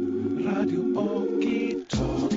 Radio Okie Talk,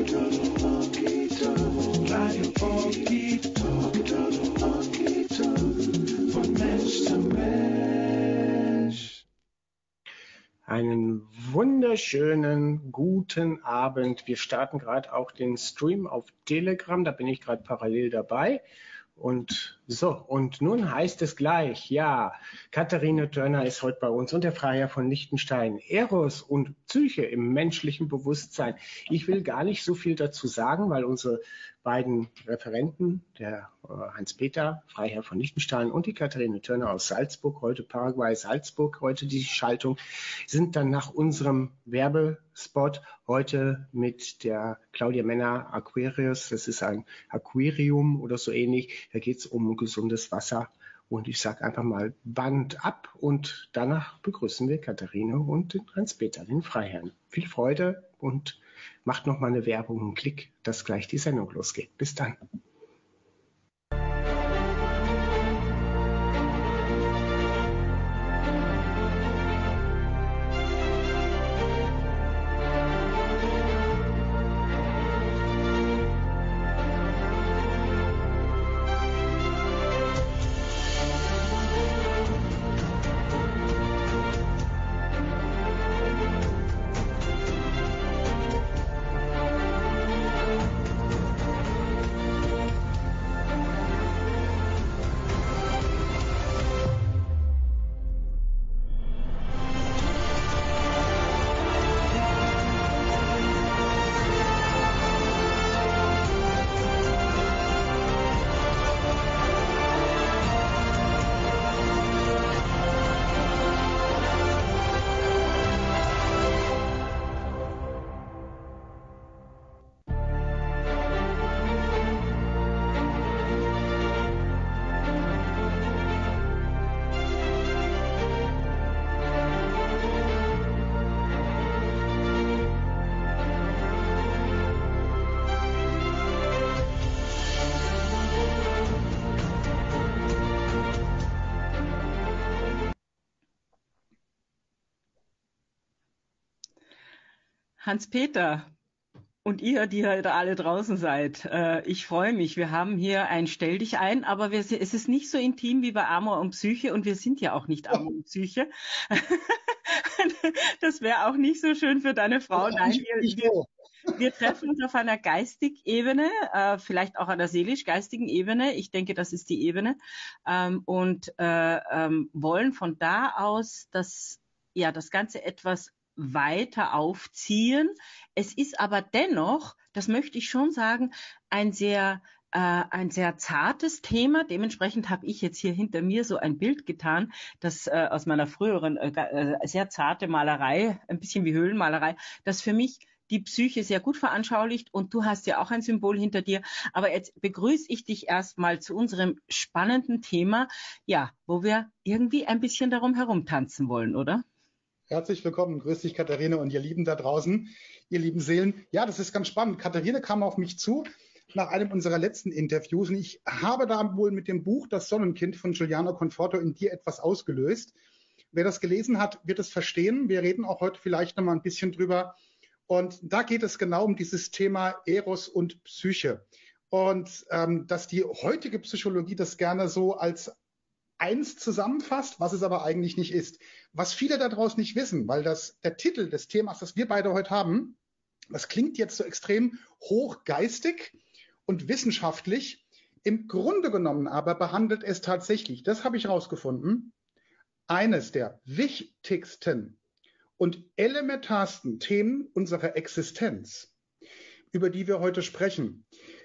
Radio Okie Talk, von Mensch zu Mensch. Einen wunderschönen guten Abend. Wir starten gerade auch den Stream auf Telegram, da bin ich gerade parallel dabei. Und nun heißt es gleich, ja, Katharine Törner ist heute bei uns und der Freiherr von Liechtenstein. Eros und Psyche im menschlichen Bewusstsein. Ich will gar nicht so viel dazu sagen, weil unsere beiden Referenten, der Hans-Peter, Freiherr von Liechtenstein und die Katharine Törner aus Salzburg, heute Paraguay, Salzburg, heute die Schaltung, sind dann nach unserem Werbespot heute mit der Claudia Männer Aquarius, das ist ein Aquarium oder so ähnlich, da geht es um gesundes Wasser und ich sage einfach mal Band ab und danach begrüßen wir Katharine und den Hans-Peter, den Freiherrn. Viel Freude und macht noch mal eine Werbung, einen Klick, dass gleich die Sendung losgeht. Bis dann. Hans-Peter und ihr, die ihr da alle draußen seid, ich freue mich. Wir haben hier ein Stell dich ein, aber es ist nicht so intim wie bei Amor und Psyche und wir sind ja auch nicht Amor und Psyche. Das wäre auch nicht so schön für deine Frau. Nein, wir treffen uns auf einer geistigen Ebene, vielleicht auch einer seelisch-geistigen Ebene. Ich denke, das ist die Ebene. Und wollen von da aus das Ganze etwas weiter aufziehen. Es ist aber dennoch, das möchte ich schon sagen, ein sehr zartes Thema. Dementsprechend habe ich jetzt hier hinter mir so ein Bild getan, das aus meiner früheren sehr zarte Malerei, ein bisschen wie Höhlenmalerei, das für mich die Psyche sehr gut veranschaulicht und du hast ja auch ein Symbol hinter dir. Aber jetzt begrüße ich dich erstmal zu unserem spannenden Thema, ja, wo wir irgendwie ein bisschen darum herumtanzen wollen, oder? Herzlich willkommen. Grüß dich, Katharine und ihr Lieben da draußen, ihr lieben Seelen. Ja, das ist ganz spannend. Katharine kam auf mich zu nach einem unserer letzten Interviews und ich habe da wohl mit dem Buch Das Sonnenkind von Giuliano Conforto in dir etwas ausgelöst. Wer das gelesen hat, wird es verstehen. Wir reden auch heute vielleicht noch mal ein bisschen drüber. Und da geht es genau um dieses Thema Eros und Psyche. Und dass die heutige Psychologie das gerne so als eins zusammenfasst, was es aber eigentlich nicht ist. Was viele da draußen nicht wissen, weil der Titel des Themas, das wir beide heute haben, das klingt jetzt so extrem hochgeistig und wissenschaftlich. Im Grunde genommen aber behandelt es tatsächlich, das habe ich herausgefunden, eines der wichtigsten und elementarsten Themen unserer Existenz, über die wir heute sprechen.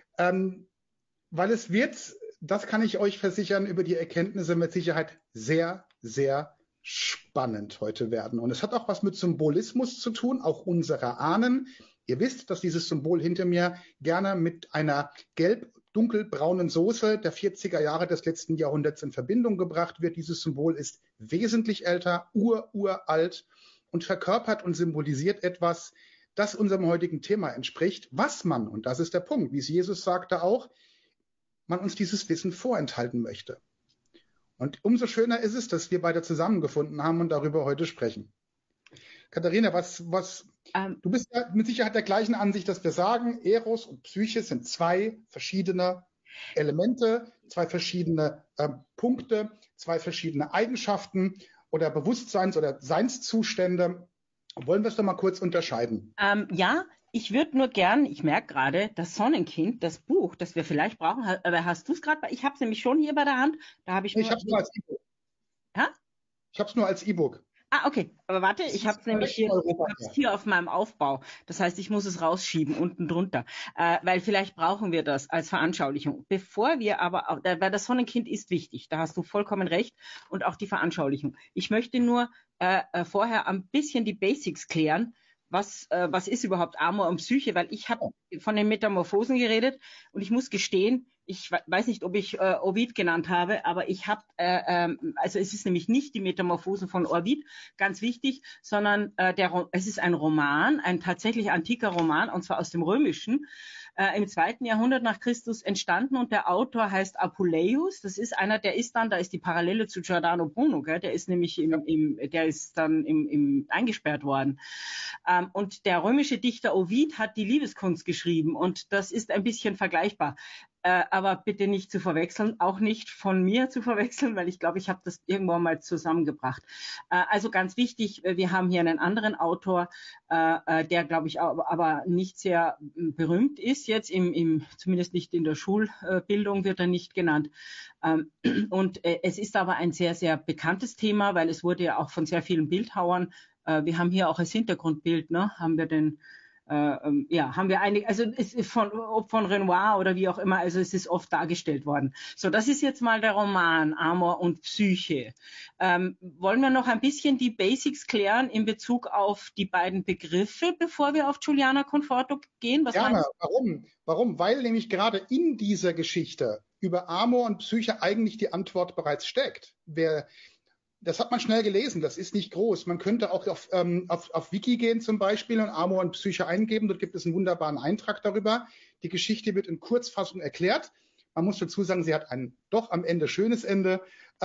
Weil es wird, das kann ich euch versichern, über die Erkenntnisse mit Sicherheit sehr, sehr spannend heute werden. Und es hat auch was mit Symbolismus zu tun, auch unserer Ahnen. Ihr wisst, dass dieses Symbol hinter mir gerne mit einer gelb-dunkelbraunen Soße der 40er Jahre des letzten Jahrhunderts in Verbindung gebracht wird. Dieses Symbol ist wesentlich älter, uralt und verkörpert und symbolisiert etwas, das unserem heutigen Thema entspricht, was man, und das ist der Punkt, wie es Jesus sagte auch, man uns dieses Wissen vorenthalten möchte. Und umso schöner ist es, dass wir beide zusammengefunden haben und darüber heute sprechen. Katharina, was Du bist ja mit Sicherheit der gleichen Ansicht, dass wir sagen, Eros und Psyche sind zwei verschiedene Elemente, zwei verschiedene Punkte, zwei verschiedene Eigenschaften oder Bewusstseins- oder Seinszustände. Wollen wir es doch mal kurz unterscheiden? Ja, ich würde nur gern, ich merke gerade, das Sonnenkind, das Buch, das wir vielleicht brauchen, aber hast du es gerade? Ich habe es nämlich schon hier bei der Hand. Da habe ich Ich nur. habe es nur als E-Book. Ja? Ich habe es nur als E-Book. Okay. Aber warte, ich habe es nämlich hier auf meinem Aufbau. Das heißt, ich muss es rausschieben unten drunter, weil vielleicht brauchen wir das als Veranschaulichung. Bevor wir aber, weil das Sonnenkind ist wichtig, da hast du vollkommen recht, und auch die Veranschaulichung. Ich möchte nur vorher ein bisschen die Basics klären. Was ist überhaupt Amor und Psyche? Weil ich habe von den Metamorphosen geredet und ich muss gestehen, ich weiß nicht, ob ich Ovid genannt habe, aber ich habe, also es ist nämlich nicht die Metamorphosen von Ovid, ganz wichtig, sondern es ist ein Roman, ein tatsächlich antiker Roman, und zwar aus dem Römischen, im 2. Jahrhundert nach Christus entstanden, und der Autor heißt Apuleius. Das ist einer, da ist die Parallele zu Giordano Bruno, gell? Der ist nämlich eingesperrt worden. Und der römische Dichter Ovid hat die Liebeskunst geschrieben, und das ist ein bisschen vergleichbar. Aber bitte nicht zu verwechseln, auch nicht von mir zu verwechseln, weil ich glaube, ich habe das irgendwann mal zusammengebracht. Also ganz wichtig, wir haben hier einen anderen Autor, der, glaube ich, aber nicht sehr berühmt ist jetzt, zumindest nicht in der Schulbildung wird er nicht genannt. Und es ist aber ein sehr, sehr bekanntes Thema, weil es wurde ja auch von sehr vielen Bildhauern, wir haben hier auch als Hintergrundbild, ne, haben wir einige, also es ist ob von Renoir oder wie auch immer, also es ist oft dargestellt worden. So, das ist jetzt mal der Roman Amor und Psyche. Wollen wir noch ein bisschen die Basics klären in Bezug auf die beiden Begriffe, bevor wir auf Giuliana Conforto gehen? Gerne. Warum? Weil nämlich gerade in dieser Geschichte über Amor und Psyche eigentlich die Antwort bereits steckt. Das hat man schnell gelesen, das ist nicht groß. Man könnte auch auf Wiki gehen zum Beispiel und Amor und Psyche eingeben. Dort gibt es einen wunderbaren Eintrag darüber. Die Geschichte wird in Kurzfassung erklärt. Man muss dazu sagen, sie hat ein doch am Ende schönes Ende.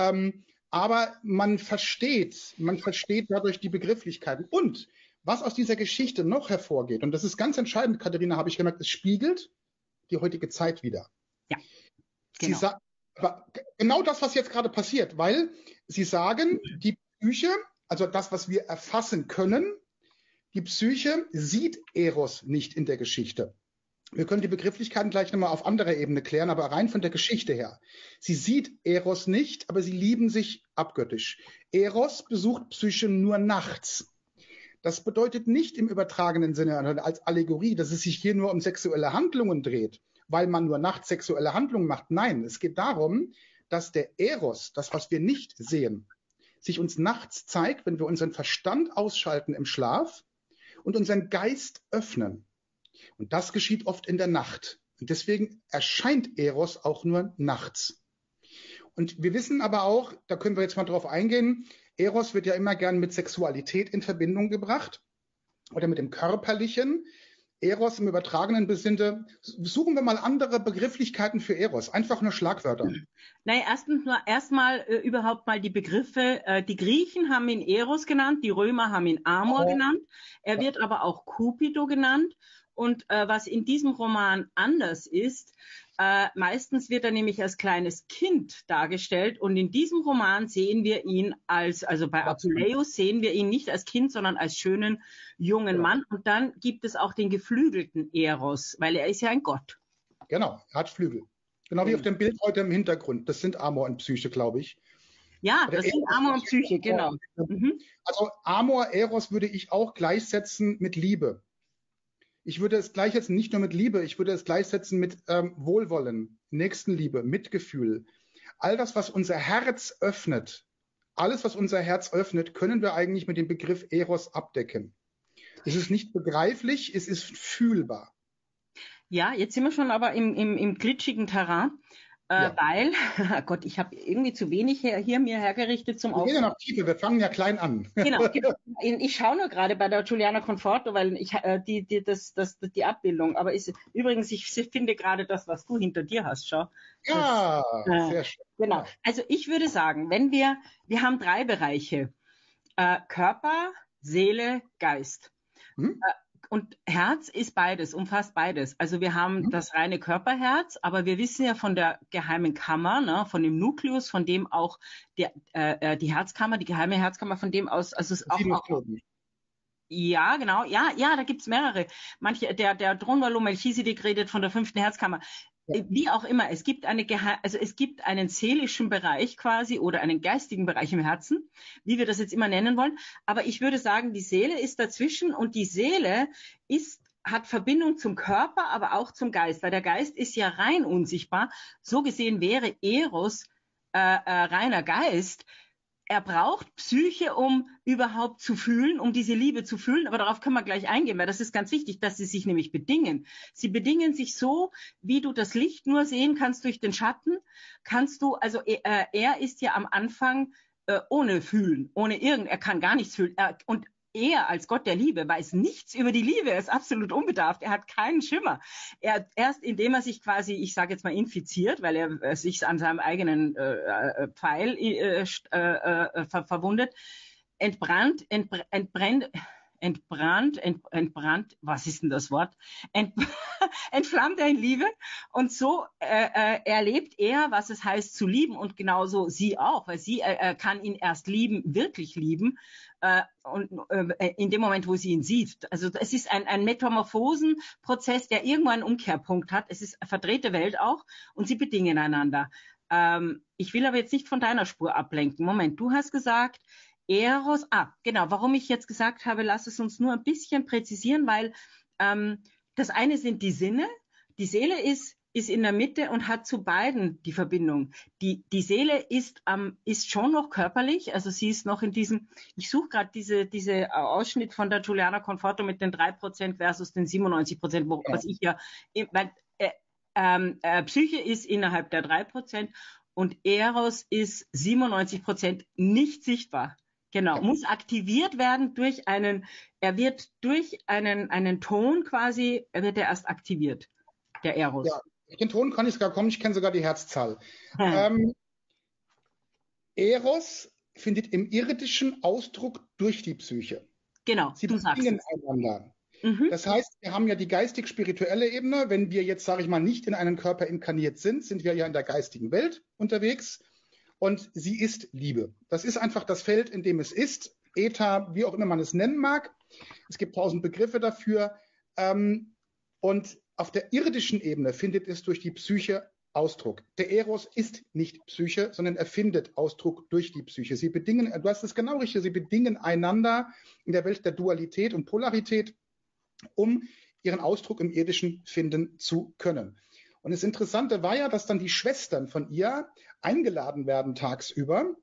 Aber man versteht dadurch die Begrifflichkeiten. Und was aus dieser Geschichte noch hervorgeht, und das ist ganz entscheidend, Katharina, habe ich gemerkt, es spiegelt die heutige Zeit wider. Ja, genau. Aber genau das, was jetzt gerade passiert, weil Sie sagen, die Psyche, also das, was wir erfassen können, die Psyche sieht Eros nicht in der Geschichte. Wir können die Begrifflichkeiten gleich nochmal auf anderer Ebene klären, aber rein von der Geschichte her. Sie sieht Eros nicht, aber sie lieben sich abgöttisch. Eros besucht Psyche nur nachts. Das bedeutet nicht im übertragenen Sinne als Allegorie, dass es sich hier nur um sexuelle Handlungen dreht, weil man nur nachts sexuelle Handlungen macht. Nein, es geht darum, dass der Eros, das, was wir nicht sehen, sich uns nachts zeigt, wenn wir unseren Verstand ausschalten im Schlaf und unseren Geist öffnen. Und das geschieht oft in der Nacht. Und deswegen erscheint Eros auch nur nachts. Und wir wissen aber auch, da können wir jetzt mal drauf eingehen, Eros wird ja immer gern mit Sexualität in Verbindung gebracht oder mit dem Körperlichen. Eros im übertragenen Sinne, suchen wir mal andere Begrifflichkeiten für Eros, einfach nur Schlagwörter. Naja, erstmal überhaupt mal die Begriffe. Die Griechen haben ihn Eros genannt, die Römer haben ihn Amor genannt. Er wird aber auch Cupido genannt. Und was in diesem Roman anders ist, meistens wird er nämlich als kleines Kind dargestellt, und in diesem Roman sehen wir ihn also bei Apuleius sehen wir ihn nicht als Kind, sondern als schönen jungen Mann. Und dann gibt es auch den geflügelten Eros, weil er ist ja ein Gott. Genau, er hat Flügel. Genau wie auf dem Bild heute im Hintergrund. Das sind Amor und Psyche, glaube ich. Ja, das sind Amor und Psyche, genau. Also Amor, Eros würde ich auch gleichsetzen mit Liebe. Ich würde es gleichsetzen nicht nur mit Liebe, ich würde es gleichsetzen mit Wohlwollen, Nächstenliebe, Mitgefühl. All das, was unser Herz öffnet, können wir eigentlich mit dem Begriff Eros abdecken. Es ist nicht begreiflich, es ist fühlbar. Ja, jetzt sind wir schon aber im glitschigen Terrain. Weil, Gott, ich habe irgendwie zu wenig hier mir hergerichtet zum Aufbau. Wir gehen ja noch tiefer, wir fangen ja klein an. Genau. Ich schaue nur gerade bei der Giuliana Conforto, weil die Abbildung, aber übrigens, ich finde gerade das, was du hinter dir hast, schau. Ja, sehr schön. Genau. Also ich würde sagen, wir haben 3 Bereiche. Körper, Seele, Geist. Und Herz ist beides, umfasst beides. Also wir haben das reine Körperherz, aber wir wissen ja von der geheimen Kammer, ne, von dem Nukleus, von dem auch die Herzkammer, die geheime Herzkammer, von dem aus, also es auch ja, genau, ja, da gibt's mehrere. Der Drunvalo Melchizedek redet von der 5. Herzkammer. Ja. Wie auch immer, es gibt es gibt einen seelischen Bereich quasi oder einen geistigen Bereich im Herzen, wie wir das jetzt immer nennen wollen. Aber ich würde sagen, die Seele ist dazwischen und die Seele hat Verbindung zum Körper, aber auch zum Geist, weil der Geist ist ja rein unsichtbar. So gesehen wäre Eros reiner Geist. Er braucht Psyche, um überhaupt zu fühlen, um diese Liebe zu fühlen. Aber darauf können wir gleich eingehen, weil das ist ganz wichtig, dass sie sich nämlich bedingen. Sie bedingen sich so, wie du das Licht nur sehen kannst durch den Schatten. Er ist ja am Anfang ohne Fühlen, er kann gar nichts fühlen. Und er als Gott der Liebe weiß nichts über die Liebe, er ist absolut unbedarft, er hat keinen Schimmer. Erst indem er sich quasi, ich sage jetzt mal, infiziert, weil er sich an seinem eigenen Pfeil verwundet, entbrannt, was ist denn das Wort? Entflammt er in Liebe und so erlebt er, was es heißt zu lieben und genauso sie auch, weil sie kann ihn erst lieben, wirklich lieben in dem Moment, wo sie ihn sieht. Also es ist ein Metamorphosenprozess, der irgendwann einen Umkehrpunkt hat. Es ist eine verdrehte Welt auch und sie bedingen einander. Ich will aber jetzt nicht von deiner Spur ablenken. Moment, du hast gesagt, Eros, genau, warum ich jetzt gesagt habe, lass es uns nur ein bisschen präzisieren, weil das eine sind die Sinne, die Seele ist in der Mitte und hat zu beiden die Verbindung. Die Seele ist schon noch körperlich, also sie ist noch in diesem, ich suche gerade diese Ausschnitt von der Giuliana Conforto mit den 3% versus den 97%, was ich ja, Psyche ist innerhalb der 3% und Eros ist 97% nicht sichtbar. Genau, muss aktiviert werden durch einen Ton quasi, wird er erst aktiviert, der Eros. Ja, den Ton kann ich sogar kommen, ich kenne sogar die Herzzahl. Eros findet im Irdischen Ausdruck durch die Psyche. Genau, sie bedingen einander. Das heißt, wir haben ja die geistig-spirituelle Ebene. Wenn wir jetzt, sage ich mal, nicht in einem Körper inkarniert sind wir ja in der geistigen Welt unterwegs. Und sie ist Liebe. Das ist einfach das Feld, in dem es ist. Äther, wie auch immer man es nennen mag. Es gibt 1000 Begriffe dafür. Und auf der irdischen Ebene findet es durch die Psyche Ausdruck. Der Eros ist nicht Psyche, sondern er findet Ausdruck durch die Psyche. Sie bedingen, du hast es genau richtig, sie bedingen einander in der Welt der Dualität und Polarität, um ihren Ausdruck im Irdischen finden zu können. Und das Interessante war ja, dass dann die Schwestern von ihr eingeladen werden tagsüber,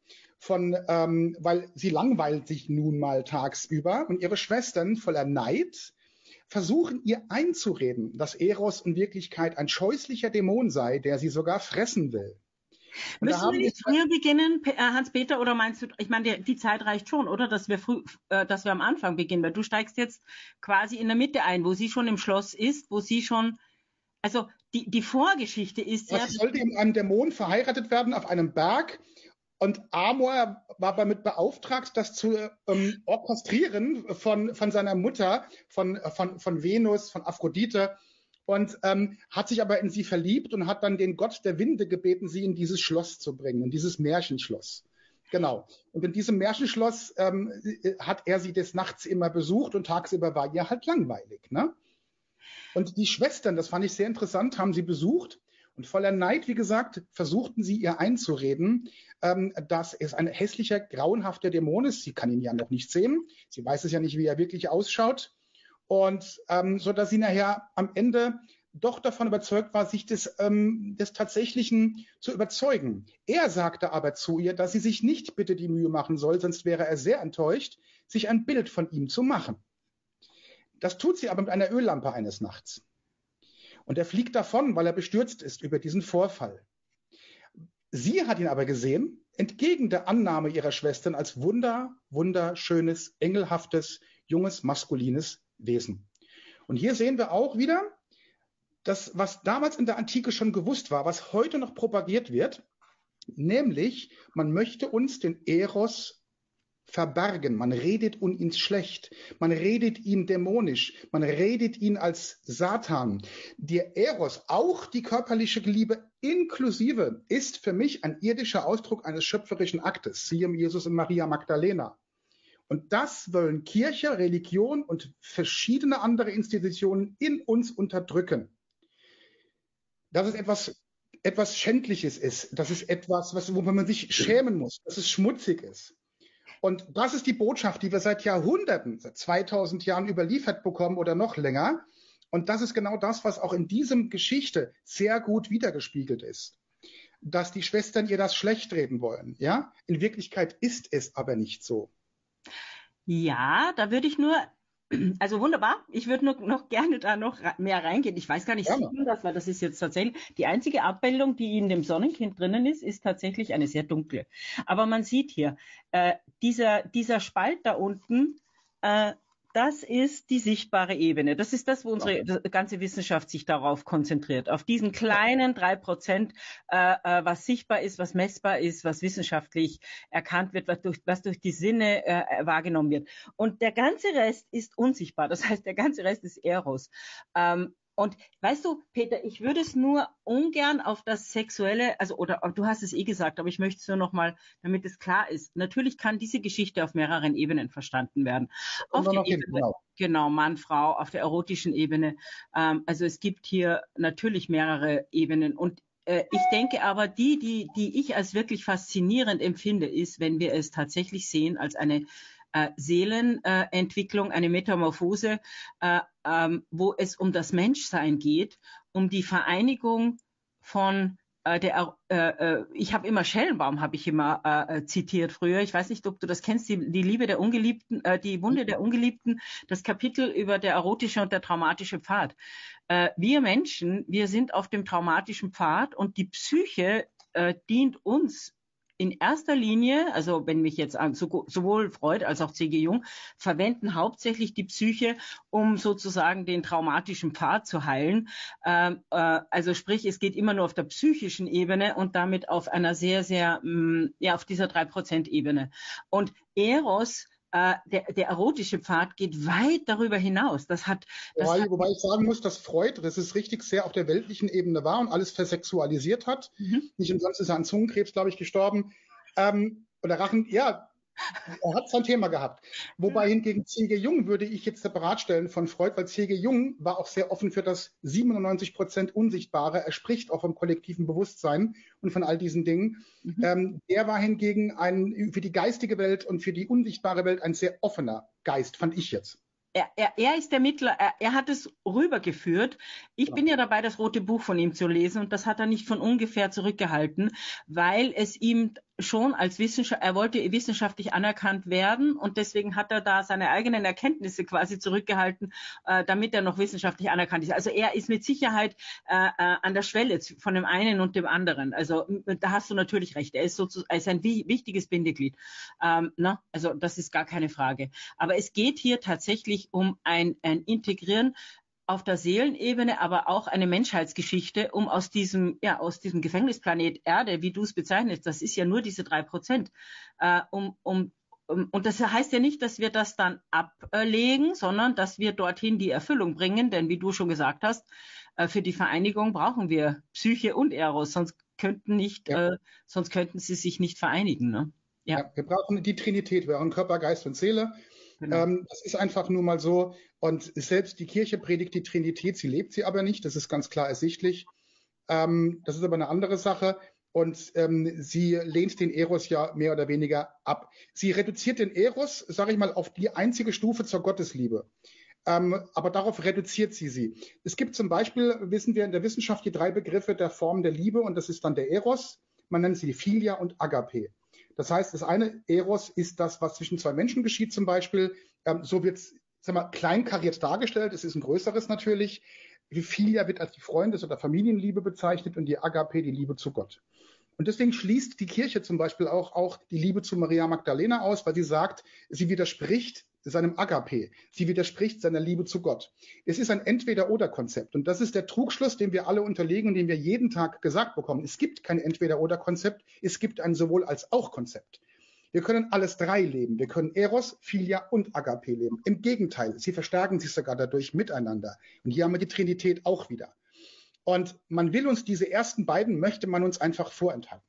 weil sie langweilt sich nun mal tagsüber und ihre Schwestern voller Neid versuchen ihr einzureden, dass Eros in Wirklichkeit ein scheußlicher Dämon sei, der sie sogar fressen will. Müssen wir nicht früher beginnen, Hans-Peter, oder meinst du, ich meine, die Zeit reicht schon, oder? Dass wir am Anfang beginnen, weil du steigst jetzt quasi in der Mitte ein, wo sie schon im Schloss ist, wo sie schon, also die Vorgeschichte ist ja... Sie sollte mit einem Dämon verheiratet werden auf einem Berg und Amor war damit beauftragt, das zu orchestrieren von seiner Mutter, von Venus, von Aphrodite und hat sich aber in sie verliebt und hat dann den Gott der Winde gebeten, sie in dieses Schloss zu bringen, in dieses Märchenschloss. Genau. Und in diesem Märchenschloss hat er sie des Nachts immer besucht und tagsüber war ihr halt langweilig, ne? Und die Schwestern, das fand ich sehr interessant, haben sie besucht und voller Neid, wie gesagt, versuchten sie ihr einzureden, dass es ein hässlicher, grauenhafter Dämon ist. Sie kann ihn ja noch nicht sehen. Sie weiß es ja nicht, wie er wirklich ausschaut. Und so dass sie nachher am Ende doch davon überzeugt war, sich des Tatsächlichen zu überzeugen. Er sagte aber zu ihr, dass sie sich nicht bitte die Mühe machen soll, sonst wäre er sehr enttäuscht, sich ein Bild von ihm zu machen. Das tut sie aber mit einer Öllampe eines Nachts. Und er fliegt davon, weil er bestürzt ist über diesen Vorfall. Sie hat ihn aber gesehen, entgegen der Annahme ihrer Schwestern, als wunderschönes, engelhaftes, junges, maskulines Wesen. Und hier sehen wir auch wieder, das, was damals in der Antike schon gewusst war, was heute noch propagiert wird, nämlich man möchte uns den Eros verbergen. Man redet ihn schlecht. Man redet ihn dämonisch. Man redet ihn als Satan. Der Eros, auch die körperliche Liebe inklusive, ist für mich ein irdischer Ausdruck eines schöpferischen Aktes. Siehe Jesus und Maria Magdalena. Und das wollen Kirche, Religion und verschiedene andere Institutionen in uns unterdrücken. Dass es etwas Schändliches ist. Das ist etwas, wo man sich schämen muss. Dass es schmutzig ist. Und das ist die Botschaft, die wir seit Jahrhunderten, seit 2000 Jahren überliefert bekommen oder noch länger. Und das ist genau das, was auch in diesem Geschichte sehr gut wiedergespiegelt ist. Dass die Schwestern ihr das schlecht reden wollen. Ja? In Wirklichkeit ist es aber nicht so. Ja, da würde ich nur, also wunderbar, ich würde noch gerne da noch mehr reingehen. Ich weiß gar nicht, sieht man das, weil das ist jetzt tatsächlich, die einzige Abbildung, die in dem Sonnenkind drinnen ist tatsächlich eine sehr dunkle. Aber man sieht hier, dieser Spalt da unten, das ist die sichtbare Ebene. Das ist das, wo unsere ganze Wissenschaft sich darauf konzentriert. Auf diesen kleinen 3%, was sichtbar ist, was messbar ist, was wissenschaftlich erkannt wird, was durch die Sinne wahrgenommen wird. Und der ganze Rest ist unsichtbar. Das heißt, der ganze Rest ist Eros. Und weißt du, Peter, ich würde es nur ungern auf das Sexuelle, also oder du hast es eh gesagt, aber ich möchte es nur noch mal, damit es klar ist. Natürlich kann diese Geschichte auf mehreren Ebenen verstanden werden. Auf der Ebene, genau, Mann, Frau, auf der erotischen Ebene. Also es gibt hier natürlich mehrere Ebenen. Und ich denke aber, die ich als wirklich faszinierend empfinde, ist, wenn wir es tatsächlich sehen als eine Seelenentwicklung, eine Metamorphose, wo es um das Menschsein geht, um die Vereinigung von ich habe immer Schellenbaum, habe ich immer zitiert früher. Ich weiß nicht, ob du das kennst, die Liebe der Ungeliebten, die Wunde der Ungeliebten, das Kapitel über der erotische und der traumatische Pfad. Wir Menschen, wir sind auf dem traumatischen Pfad und die Psyche dient uns in erster Linie, also wenn mich jetzt sowohl Freud als auch C.G. Jung verwenden hauptsächlich die Psyche, um sozusagen den traumatischen Pfad zu heilen. Also sprich, es geht immer nur auf der psychischen Ebene und damit auf einer sehr, sehr, auf dieser 3%-Ebene. Und Eros, der erotische Pfad geht weit darüber hinaus. Wobei ich sagen muss, dass Freud, das ist richtig, sehr auf der weltlichen Ebene war und alles versexualisiert hat. Nicht umsonst ist er an Zungenkrebs, glaube ich, gestorben. Oder Rachen, ja, er hat sein Thema gehabt. Wobei hingegen C.G. Jung würde ich jetzt separat stellen von Freud, weil C.G. Jung war auch sehr offen für das 97% Unsichtbare. Er spricht auch vom kollektiven Bewusstsein und von all diesen Dingen. Er war hingegen für die geistige Welt und für die unsichtbare Welt ein sehr offener Geist, fand ich jetzt. Er ist der Mittler, er hat es rübergeführt. Ich bin ja dabei, das rote Buch von ihm zu lesen und das hat er nicht von ungefähr zurückgehalten, weil es ihm schon als er wollte wissenschaftlich anerkannt werden und deswegen hat er da seine eigenen Erkenntnisse quasi zurückgehalten, damit er noch wissenschaftlich anerkannt ist. Also er ist mit Sicherheit an der Schwelle von dem einen und dem anderen. Also da hast du natürlich recht. Er ist ein wichtiges Bindeglied. Also das ist gar keine Frage. Aber es geht hier tatsächlich um ein Integrieren auf der Seelenebene, aber auch eine Menschheitsgeschichte, um aus diesem Gefängnisplanet Erde, wie du es bezeichnest, das ist ja nur diese 3%, und das heißt ja nicht, dass wir das dann ablegen, sondern dass wir dorthin die Erfüllung bringen, denn wie du schon gesagt hast, für die Vereinigung brauchen wir Psyche und Eros, sonst könnten sie sich nicht vereinigen. Ne? Ja, wir brauchen die Trinität, wir brauchen Körper, Geist und Seele. Genau. Das ist einfach nur mal so. Und selbst die Kirche predigt die Trinität, sie lebt sie aber nicht. Das ist ganz klar ersichtlich. Das ist aber eine andere Sache. Und sie lehnt den Eros ja mehr oder weniger ab. Sie reduziert den Eros, sage ich mal, auf die einzige Stufe zur Gottesliebe. Aber darauf reduziert sie. Es gibt zum Beispiel, wissen wir in der Wissenschaft, die 3 Begriffe der Form der Liebe. Und das ist dann der Eros. Man nennt sie Philia und Agape. Das heißt, das eine Eros ist das, was zwischen 2 Menschen geschieht zum Beispiel. So wird es kleinkariert dargestellt. Es ist ein größeres natürlich. Philia wird als die Freundes- oder Familienliebe bezeichnet und die Agape die Liebe zu Gott. Und deswegen schließt die Kirche zum Beispiel auch die Liebe zu Maria Magdalena aus, weil sie sagt, sie widerspricht seinem Agape. Sie widerspricht seiner Liebe zu Gott. Es ist ein Entweder-Oder-Konzept. Und das ist der Trugschluss, dem wir alle unterlegen und den wir jeden Tag gesagt bekommen. Es gibt kein Entweder-Oder-Konzept. Es gibt ein Sowohl-als-auch-Konzept. Wir können alles drei leben. Wir können Eros, Philia und Agape leben. Im Gegenteil, sie verstärken sich sogar dadurch miteinander. Und hier haben wir die Trinität auch wieder. Und man will uns diese ersten beiden, möchte man uns einfach vorenthalten.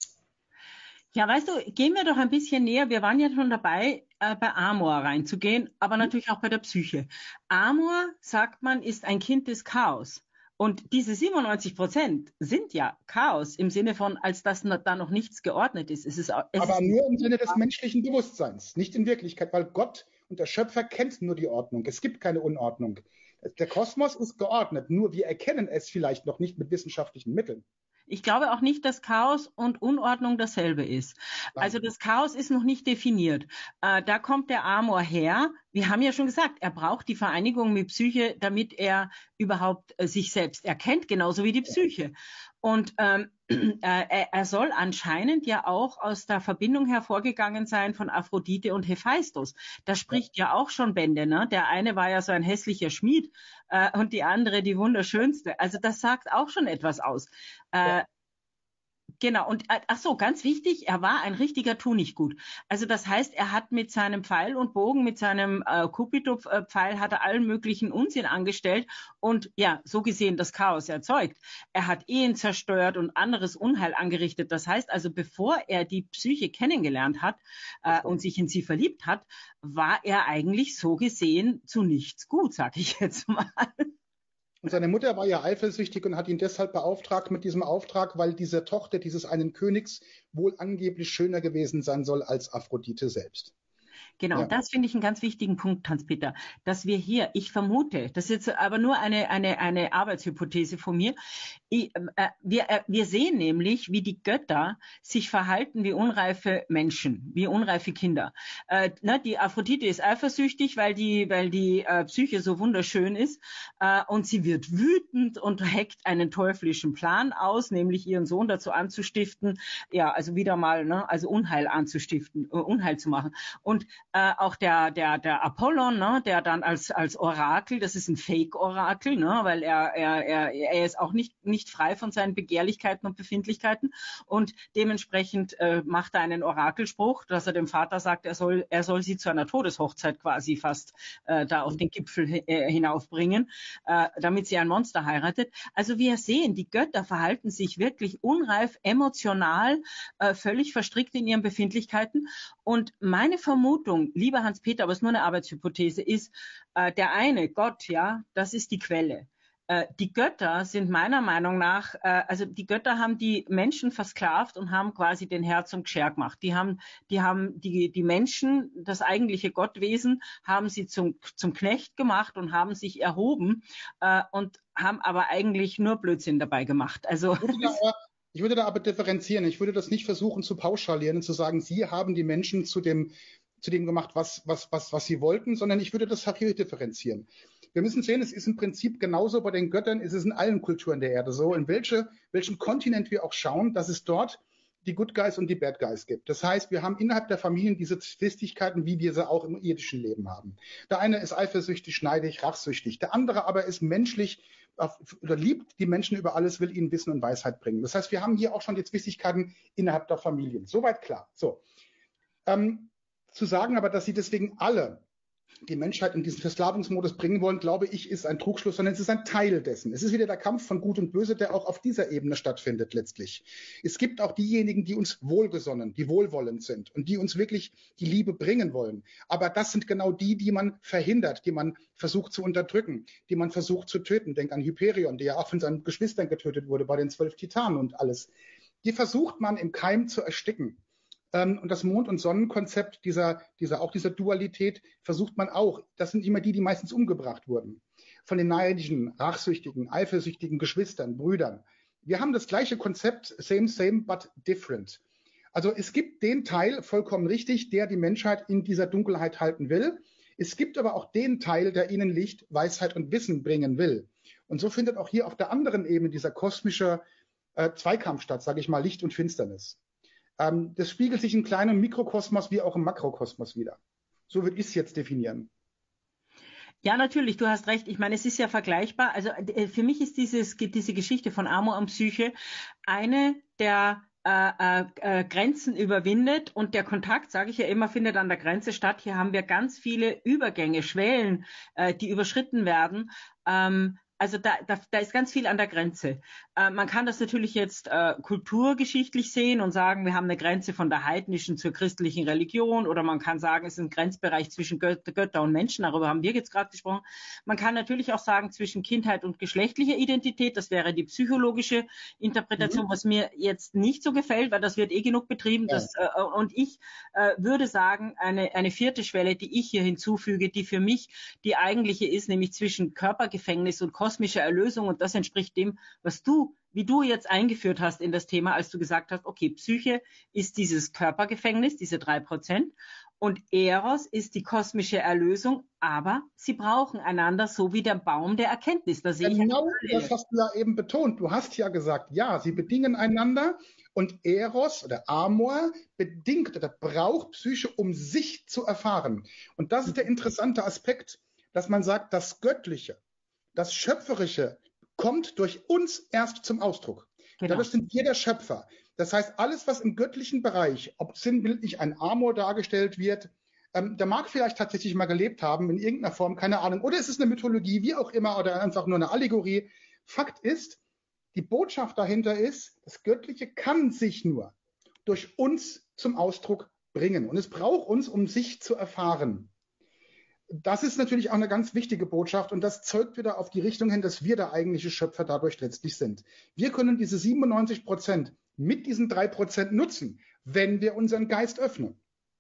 Ja, weißt du, gehen wir doch ein bisschen näher. Wir waren ja schon dabei, bei Amor reinzugehen, aber natürlich auch bei der Psyche. Amor, sagt man, ist ein Kind des Chaos. Und diese 97% sind ja Chaos im Sinne von, als dass da noch nichts geordnet ist. Aber nur im Sinne des menschlichen Bewusstseins, nicht in Wirklichkeit, weil Gott und der Schöpfer kennt nur die Ordnung. Es gibt keine Unordnung. Der Kosmos ist geordnet, nur wir erkennen es vielleicht noch nicht mit wissenschaftlichen Mitteln. Ich glaube auch nicht, dass Chaos und Unordnung dasselbe ist. Nein. Also das Chaos ist noch nicht definiert. Da kommt der Amor her. Wir haben ja schon gesagt, er braucht die Vereinigung mit Psyche, damit er überhaupt sich selbst erkennt, genauso wie die Psyche. Und er soll anscheinend ja auch aus der Verbindung hervorgegangen sein von Aphrodite und Hephaistos. Das spricht ja auch schon Bände, ne? Der eine war ja so ein hässlicher Schmied und die andere die wunderschönste. Also das sagt auch schon etwas aus. Genau, und ach so, ganz wichtig, er war ein richtiger Tunichtgut. Also das heißt, er hat mit seinem Pfeil und Bogen, mit seinem Cupido-Pfeil, hat er allen möglichen Unsinn angestellt und ja, so gesehen das Chaos erzeugt. Er hat Ehen zerstört und anderes Unheil angerichtet. Das heißt also, bevor er die Psyche kennengelernt hat und sich in sie verliebt hat, war er eigentlich so gesehen zu nichts gut, sag ich jetzt mal. Und seine Mutter war ja eifersüchtig und hat ihn deshalb beauftragt mit diesem Auftrag, weil diese Tochter dieses einen Königs wohl angeblich schöner gewesen sein soll als Aphrodite selbst. Genau, Ja. das finde ich einen ganz wichtigen Punkt, Hans-Peter, dass wir hier, ich vermute, das ist jetzt aber nur eine Arbeitshypothese von mir, wir sehen nämlich, wie die Götter sich verhalten wie unreife Menschen, wie unreife Kinder. Die Aphrodite ist eifersüchtig, weil die Psyche so wunderschön ist und sie wird wütend und heckt einen teuflischen Plan aus, nämlich ihren Sohn dazu anzustiften, ja, also wieder mal, ne, also Unheil anzustiften, Unheil zu machen. Und auch der Apollon, ne, der dann als Orakel, das ist ein Fake-Orakel, ne, weil er ist auch nicht frei von seinen Begehrlichkeiten und Befindlichkeiten und dementsprechend macht er einen Orakelspruch, dass er dem Vater sagt, er soll sie zu einer Todeshochzeit quasi fast da auf den Gipfel hinaufbringen, damit sie ein Monster heiratet. Also wir sehen, die Götter verhalten sich wirklich unreif, emotional, völlig verstrickt in ihren Befindlichkeiten und meine Vermutung, lieber Hans-Peter, aber es ist nur eine Arbeitshypothese, ist, der eine, Gott, ja, das ist die Quelle. Die Götter sind meiner Meinung nach, also die Götter haben die Menschen versklavt und haben quasi den Herr zum Gscher gemacht. Die haben die Menschen, das eigentliche Gottwesen, haben sie zum Knecht gemacht und haben sich erhoben und haben aber eigentlich nur Blödsinn dabei gemacht. Also Ich würde da aber differenzieren. Ich würde das nicht versuchen zu pauschalieren und zu sagen, sie haben die Menschen zu dem gemacht, was sie wollten, sondern ich würde das hier differenzieren. Wir müssen sehen, es ist im Prinzip genauso bei den Göttern, es ist in allen Kulturen der Erde so, in welchem Kontinent wir auch schauen, dass es dort die Good Guys und die Bad Guys gibt. Das heißt, wir haben innerhalb der Familien diese Zwistigkeiten, wie wir sie auch im irdischen Leben haben. Der eine ist eifersüchtig, schneidig, rachsüchtig. Der andere aber ist menschlich oder liebt die Menschen über alles, will ihnen Wissen und Weisheit bringen. Das heißt, wir haben hier auch schon die Zwistigkeiten innerhalb der Familien. Soweit klar. So. Zu sagen aber, dass sie deswegen alle die Menschheit in diesen Versklavungsmodus bringen wollen, glaube ich, ist ein Trugschluss, sondern es ist ein Teil dessen. Es ist wieder der Kampf von Gut und Böse, der auch auf dieser Ebene stattfindet letztlich. Es gibt auch diejenigen, die uns wohlgesonnen, die wohlwollend sind und die uns wirklich die Liebe bringen wollen. Aber das sind genau die man verhindert, die man versucht zu unterdrücken, die man versucht zu töten. Denk an Hyperion, der ja auch von seinen Geschwistern getötet wurde bei den 12 Titanen und alles. Die versucht man im Keim zu ersticken. Und das Mond- und Sonnenkonzept dieser Dualität versucht man auch. Das sind immer die meistens umgebracht wurden. Von den neidischen, rachsüchtigen, eifersüchtigen Geschwistern, Brüdern. Wir haben das gleiche Konzept, same, but different. Also es gibt den Teil, vollkommen richtig, der die Menschheit in dieser Dunkelheit halten will. Es gibt aber auch den Teil, der ihnen Licht, Weisheit und Wissen bringen will. Und so findet auch hier auf der anderen Ebene dieser kosmische Zweikampf statt, sage ich mal, Licht und Finsternis. Das spiegelt sich im kleinen Mikrokosmos wie auch im Makrokosmos wieder. So würde ich es jetzt definieren. Ja, natürlich, du hast recht. Ich meine, es ist ja vergleichbar. Also für mich ist diese Geschichte von Amor und Psyche eine der Grenzen überwindet und der Kontakt, sage ich ja immer, findet an der Grenze statt. Hier haben wir ganz viele Übergänge, Schwellen, die überschritten werden. Also da ist ganz viel an der Grenze. Man kann das natürlich jetzt kulturgeschichtlich sehen und sagen, wir haben eine Grenze von der heidnischen zur christlichen Religion, oder man kann sagen, es ist ein Grenzbereich zwischen Götter und Menschen, darüber haben wir jetzt gerade gesprochen. Man kann natürlich auch sagen, zwischen Kindheit und geschlechtlicher Identität, das wäre die psychologische Interpretation, was mir jetzt nicht so gefällt, weil das wird eh genug betrieben. Und ich würde sagen, eine vierte Schwelle, die ich hier hinzufüge, die für mich die eigentliche ist, nämlich zwischen Körpergefängnis und kosmischer Erlösung, und das entspricht dem, wie du jetzt eingeführt hast in das Thema, als du gesagt hast, okay, Psyche ist dieses Körpergefängnis, diese 3%, und Eros ist die kosmische Erlösung, aber sie brauchen einander, so wie der Baum der Erkenntnis. Da sehe genau, das hast du ja eben betont. Du hast ja gesagt, ja, sie bedingen einander, und Eros oder Amor bedingt oder braucht Psyche, um sich zu erfahren. Und das ist der interessante Aspekt, dass man sagt, das Göttliche, das Schöpferische kommt durch uns erst zum Ausdruck. Genau. Dadurch sind wir der Schöpfer. Das heißt, alles, was im göttlichen Bereich, ob sinnbildlich ein Amor dargestellt wird, der mag vielleicht tatsächlich mal gelebt haben in irgendeiner Form, keine Ahnung, oder es ist eine Mythologie, wie auch immer, oder einfach nur eine Allegorie. Fakt ist, die Botschaft dahinter ist, das Göttliche kann sich nur durch uns zum Ausdruck bringen. Und es braucht uns, um sich zu erfahren. Das ist natürlich auch eine ganz wichtige Botschaft, und das zeugt wieder auf die Richtung hin, dass wir der eigentliche Schöpfer dadurch letztlich sind. Wir können diese 97% mit diesen 3% nutzen, wenn wir unseren Geist öffnen.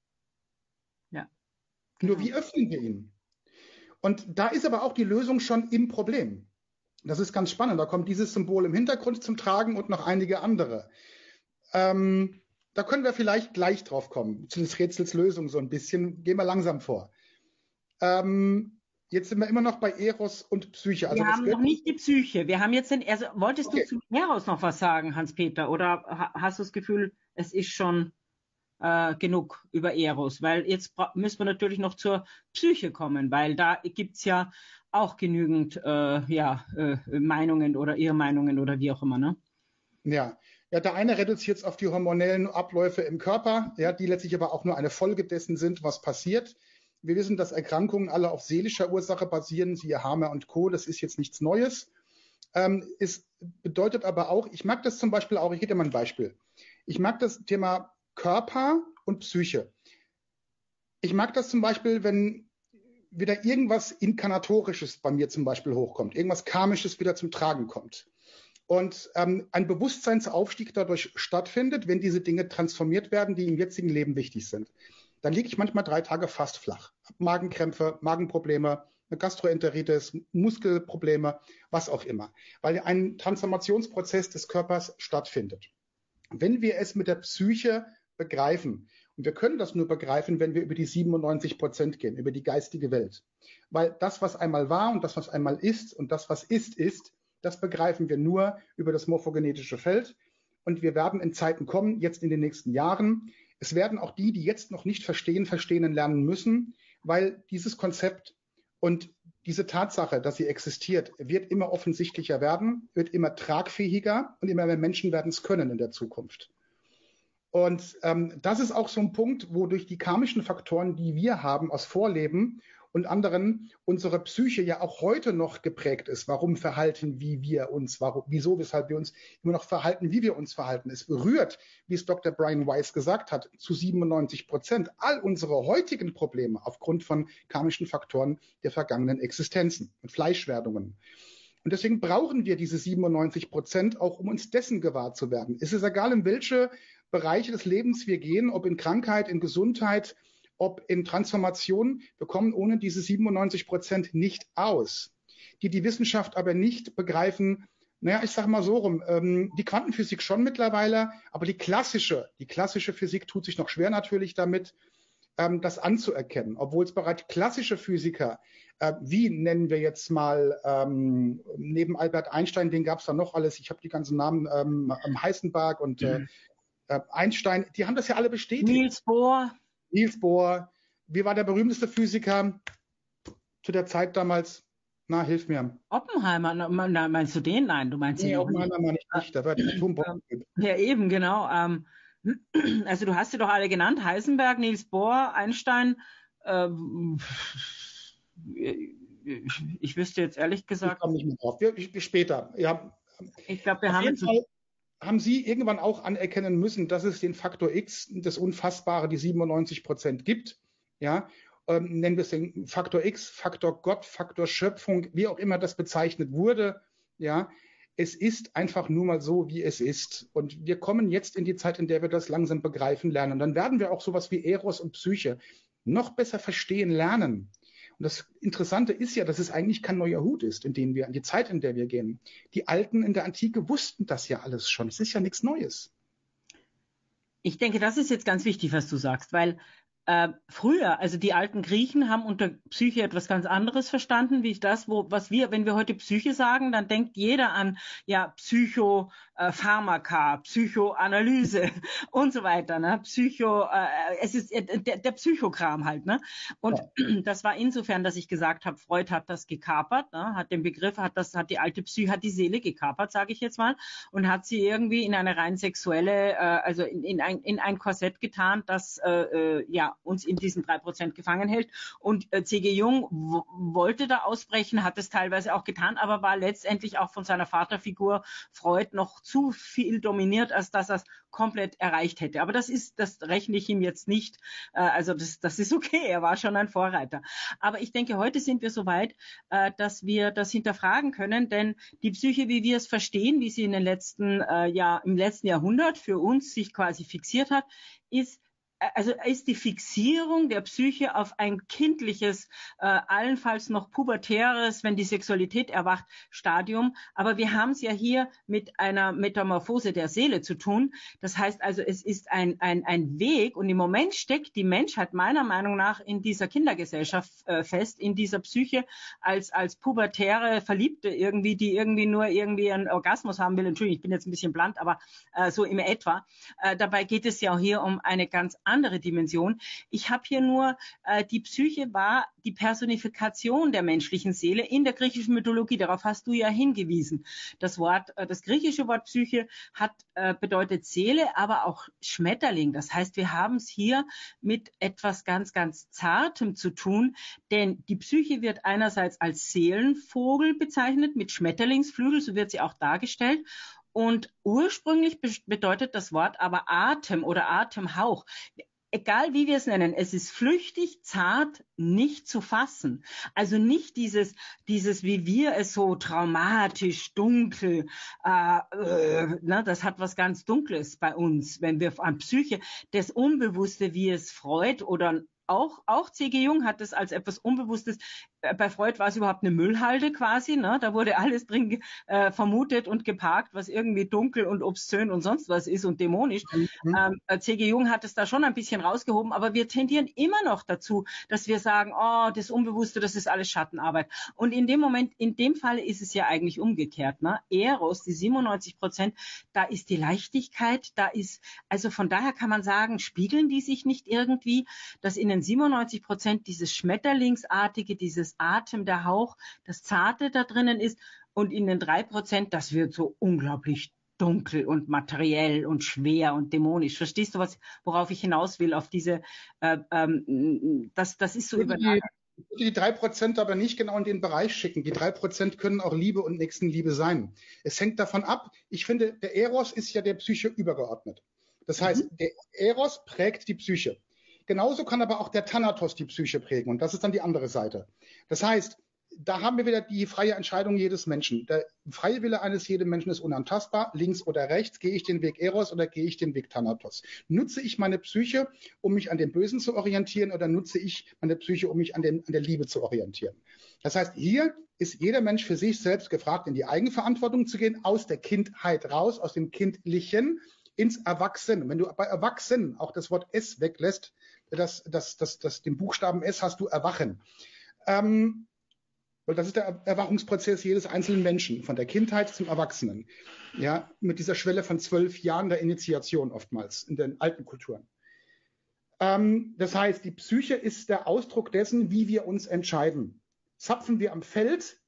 Ja. Genau. Nur wie öffnen wir ihn? Und da ist aber auch die Lösung schon im Problem. Das ist ganz spannend. Da kommt dieses Symbol im Hintergrund zum Tragen und noch einige andere. Da können wir vielleicht gleich drauf kommen, zu des Rätsels Lösung so ein bisschen. Gehen wir langsam vor. Jetzt sind wir immer noch bei Eros und Psyche. Also wir haben noch nicht die Psyche. Wir haben jetzt wolltest du zu Eros noch was sagen, Hans-Peter? Oder hast du das Gefühl, es ist schon genug über Eros? Weil jetzt müssen wir natürlich noch zur Psyche kommen, weil da gibt es ja auch genügend Meinungen oder Irrmeinungen oder wie auch immer, ne? Ja, der eine reduziert es auf die hormonellen Abläufe im Körper, die letztlich aber auch nur eine Folge dessen sind, was passiert. Wir wissen, dass Erkrankungen alle auf seelischer Ursache basieren, siehe Hamer und Co., das ist jetzt nichts Neues. Es bedeutet aber auch, ich mag das zum Beispiel auch, ich gebe dir mal ein Beispiel. Ich mag das Thema Körper und Psyche. Ich mag das zum Beispiel, wenn wieder irgendwas Inkarnatorisches bei mir zum Beispiel hochkommt, irgendwas Karmisches wieder zum Tragen kommt. Und ein Bewusstseinsaufstieg dadurch stattfindet, wenn diese Dinge transformiert werden, die im jetzigen Leben wichtig sind. Dann liege ich manchmal 3 Tage fast flach. Magenkrämpfe, Magenprobleme, eine Gastroenteritis, Muskelprobleme, was auch immer. Weil ein Transformationsprozess des Körpers stattfindet. Wenn wir es mit der Psyche begreifen, und wir können das nur begreifen, wenn wir über die 97% gehen, über die geistige Welt. Weil das, was einmal war und das, was einmal ist und das, was ist, das begreifen wir nur über das morphogenetische Feld. Und wir werden in Zeiten kommen, jetzt in den nächsten Jahren. Es werden auch die jetzt noch nicht verstehen lernen müssen, weil dieses Konzept und diese Tatsache, dass sie existiert, wird immer offensichtlicher werden, wird immer tragfähiger, und immer mehr Menschen werden es können in der Zukunft. Und das ist auch so ein Punkt, wo durch die karmischen Faktoren, die wir haben aus Vorleben und anderen, unsere Psyche ja auch heute noch geprägt ist. Warum verhalten wir uns, wieso, weshalb wir uns immer noch verhalten, wie wir uns verhalten. Es berührt, wie es Dr. Brian Weiss gesagt hat, zu 97% all unsere heutigen Probleme aufgrund von karmischen Faktoren der vergangenen Existenzen und Fleischwerdungen. Und deswegen brauchen wir diese 97% auch, um uns dessen gewahr zu werden. Es ist egal, in welche Bereiche des Lebens wir gehen, ob in Krankheit, in Gesundheit, ob in Transformation, wir kommen ohne diese 97% nicht aus. Die Wissenschaft aber nicht begreifen, ich sage mal so rum, die Quantenphysik schon mittlerweile, aber die klassische Physik tut sich noch schwer natürlich damit, das anzuerkennen, obwohl es bereits klassische Physiker, wie nennen wir jetzt mal, neben Albert Einstein, den gab es da noch alles, ich habe die ganzen Namen, Heisenberg und Einstein, die haben das ja alle bestätigt. Niels Bohr, wie war der berühmteste Physiker zu der Zeit damals? Na, hilf mir. Oppenheimer, meinst du den? Nein, du meinst ihn Nee, noch nicht. Oppenheimer meine ich nicht, da war der Atombombentyp. Ja, eben, genau. Also du hast sie doch alle genannt. Heisenberg, Niels Bohr, Einstein. Ich wüsste jetzt ehrlich Ich gesagt, komme nicht mehr drauf. Wir später. Ja, ich glaube, wir auf haben jeden jetzt. Fall haben Sie irgendwann auch anerkennen müssen, dass es den Faktor X, das Unfassbare, die 97% gibt. Ja, nennen wir es den Faktor X, Faktor Gott, Faktor Schöpfung, wie auch immer das bezeichnet wurde. Ja, es ist einfach nur mal so, wie es ist. Und wir kommen jetzt in die Zeit, in der wir das langsam begreifen lernen. Dann werden wir auch sowas wie Eros und Psyche noch besser verstehen lernen. Und das Interessante ist ja, dass es eigentlich kein neuer Hut ist, in die Zeit, in der wir gehen. Die Alten in der Antike wussten das ja alles schon. Es ist ja nichts Neues. Ich denke, das ist jetzt ganz wichtig, was du sagst, weil früher, also die alten Griechen haben unter Psyche etwas ganz anderes verstanden, wie das, was wir, wenn wir heute Psyche sagen, dann denkt jeder an ja Psychopharmaka, Psychoanalyse und so weiter, ne? Es ist der Psychokram halt, ne? Und das war insofern, dass ich gesagt habe, Freud hat das gekapert, ne? Hat den Begriff, hat die alte Psyche, hat die Seele gekapert, sage ich jetzt mal, und hat sie irgendwie in eine rein sexuelle, also in ein Korsett getan, das ja uns in diesen 3% gefangen hält. Und C.G. Jung wollte da ausbrechen, hat es teilweise auch getan, aber war letztendlich auch von seiner Vaterfigur Freud noch zu viel dominiert, als dass er es komplett erreicht hätte. Aber das rechne ich ihm jetzt nicht. Also das ist okay, er war schon ein Vorreiter. Aber ich denke, heute sind wir so weit, dass wir das hinterfragen können, denn die Psyche, wie wir es verstehen, wie sie im letzten Jahrhundert für uns sich quasi fixiert hat, ist die Fixierung der Psyche auf ein kindliches, allenfalls noch pubertäres, wenn die Sexualität erwacht, Stadium. Aber wir haben es ja hier mit einer Metamorphose der Seele zu tun. Das heißt also, es ist ein Weg und im Moment steckt die Menschheit meiner Meinung nach in dieser Kindergesellschaft fest, in dieser Psyche als pubertäre Verliebte irgendwie, die irgendwie nur irgendwie einen Orgasmus haben will. Entschuldigung, ich bin jetzt ein bisschen blunt, aber so im etwa. Dabei geht es ja auch hier um eine ganz andere Dimension. Ich habe hier nur, die Psyche war die Personifikation der menschlichen Seele in der griechischen Mythologie. Darauf hast du ja hingewiesen. Das griechische Wort Psyche bedeutet Seele, aber auch Schmetterling. Das heißt, wir haben es hier mit etwas ganz, ganz Zartem zu tun, denn die Psyche wird einerseits als Seelenvogel bezeichnet, mit Schmetterlingsflügel, so wird sie auch dargestellt. Und ursprünglich bedeutet das Wort aber Atem oder Atemhauch. Egal wie wir es nennen, es ist flüchtig, zart, nicht zu fassen. Also nicht dieses wie wir es so traumatisch, dunkel, das hat was ganz Dunkles bei uns, wenn wir an Psyche, das Unbewusste, wie es Freud oder auch C.G. Jung hat es als etwas Unbewusstes. Bei Freud war es überhaupt eine Müllhalde quasi, ne? Da wurde alles drin vermutet und geparkt, was irgendwie dunkel und obszön und sonst was ist und dämonisch. C.G. Jung hat es da schon ein bisschen rausgehoben, aber wir tendieren immer noch dazu, dass wir sagen, oh, das Unbewusste, das ist alles Schattenarbeit. Und in dem Fall ist es ja eigentlich umgekehrt, ne? Eros, die 97%, da ist die Leichtigkeit, also von daher kann man sagen, spiegeln die sich nicht irgendwie, dass in den 97% dieses Schmetterlingsartige, dieses Atem, der Hauch, das Zarte da drinnen ist und in den 3%, das wird so unglaublich dunkel und materiell und schwer und dämonisch. Verstehst du, worauf ich hinaus will? Auf diese, das ist so überlagert. Die 3% aber nicht genau in den Bereich schicken. Die 3% können auch Liebe und Nächstenliebe sein. Es hängt davon ab. Ich finde, der Eros ist ja der Psyche übergeordnet. Das heißt, der Eros prägt die Psyche. Genauso kann aber auch der Thanatos die Psyche prägen. Und das ist dann die andere Seite. Das heißt, da haben wir wieder die freie Entscheidung jedes Menschen. Der freie Wille eines jeden Menschen ist unantastbar. Links oder rechts, gehe ich den Weg Eros oder gehe ich den Weg Thanatos? Nutze ich meine Psyche, um mich an dem Bösen zu orientieren, oder nutze ich meine Psyche, um mich an der Liebe zu orientieren? Das heißt, hier ist jeder Mensch für sich selbst gefragt, in die Eigenverantwortung zu gehen, aus der Kindheit raus, aus dem Kindlichen ins Erwachsenen. Wenn du bei Erwachsenen auch das Wort S weglässt, den Buchstaben S hast du Erwachen. Weil das ist der Erwachungsprozess jedes einzelnen Menschen, von der Kindheit zum Erwachsenen. Ja, mit dieser Schwelle von 12 Jahren der Initiation oftmals in den alten Kulturen. Das heißt, die Psyche ist der Ausdruck dessen, wie wir uns entscheiden. Zapfen wir am Feld,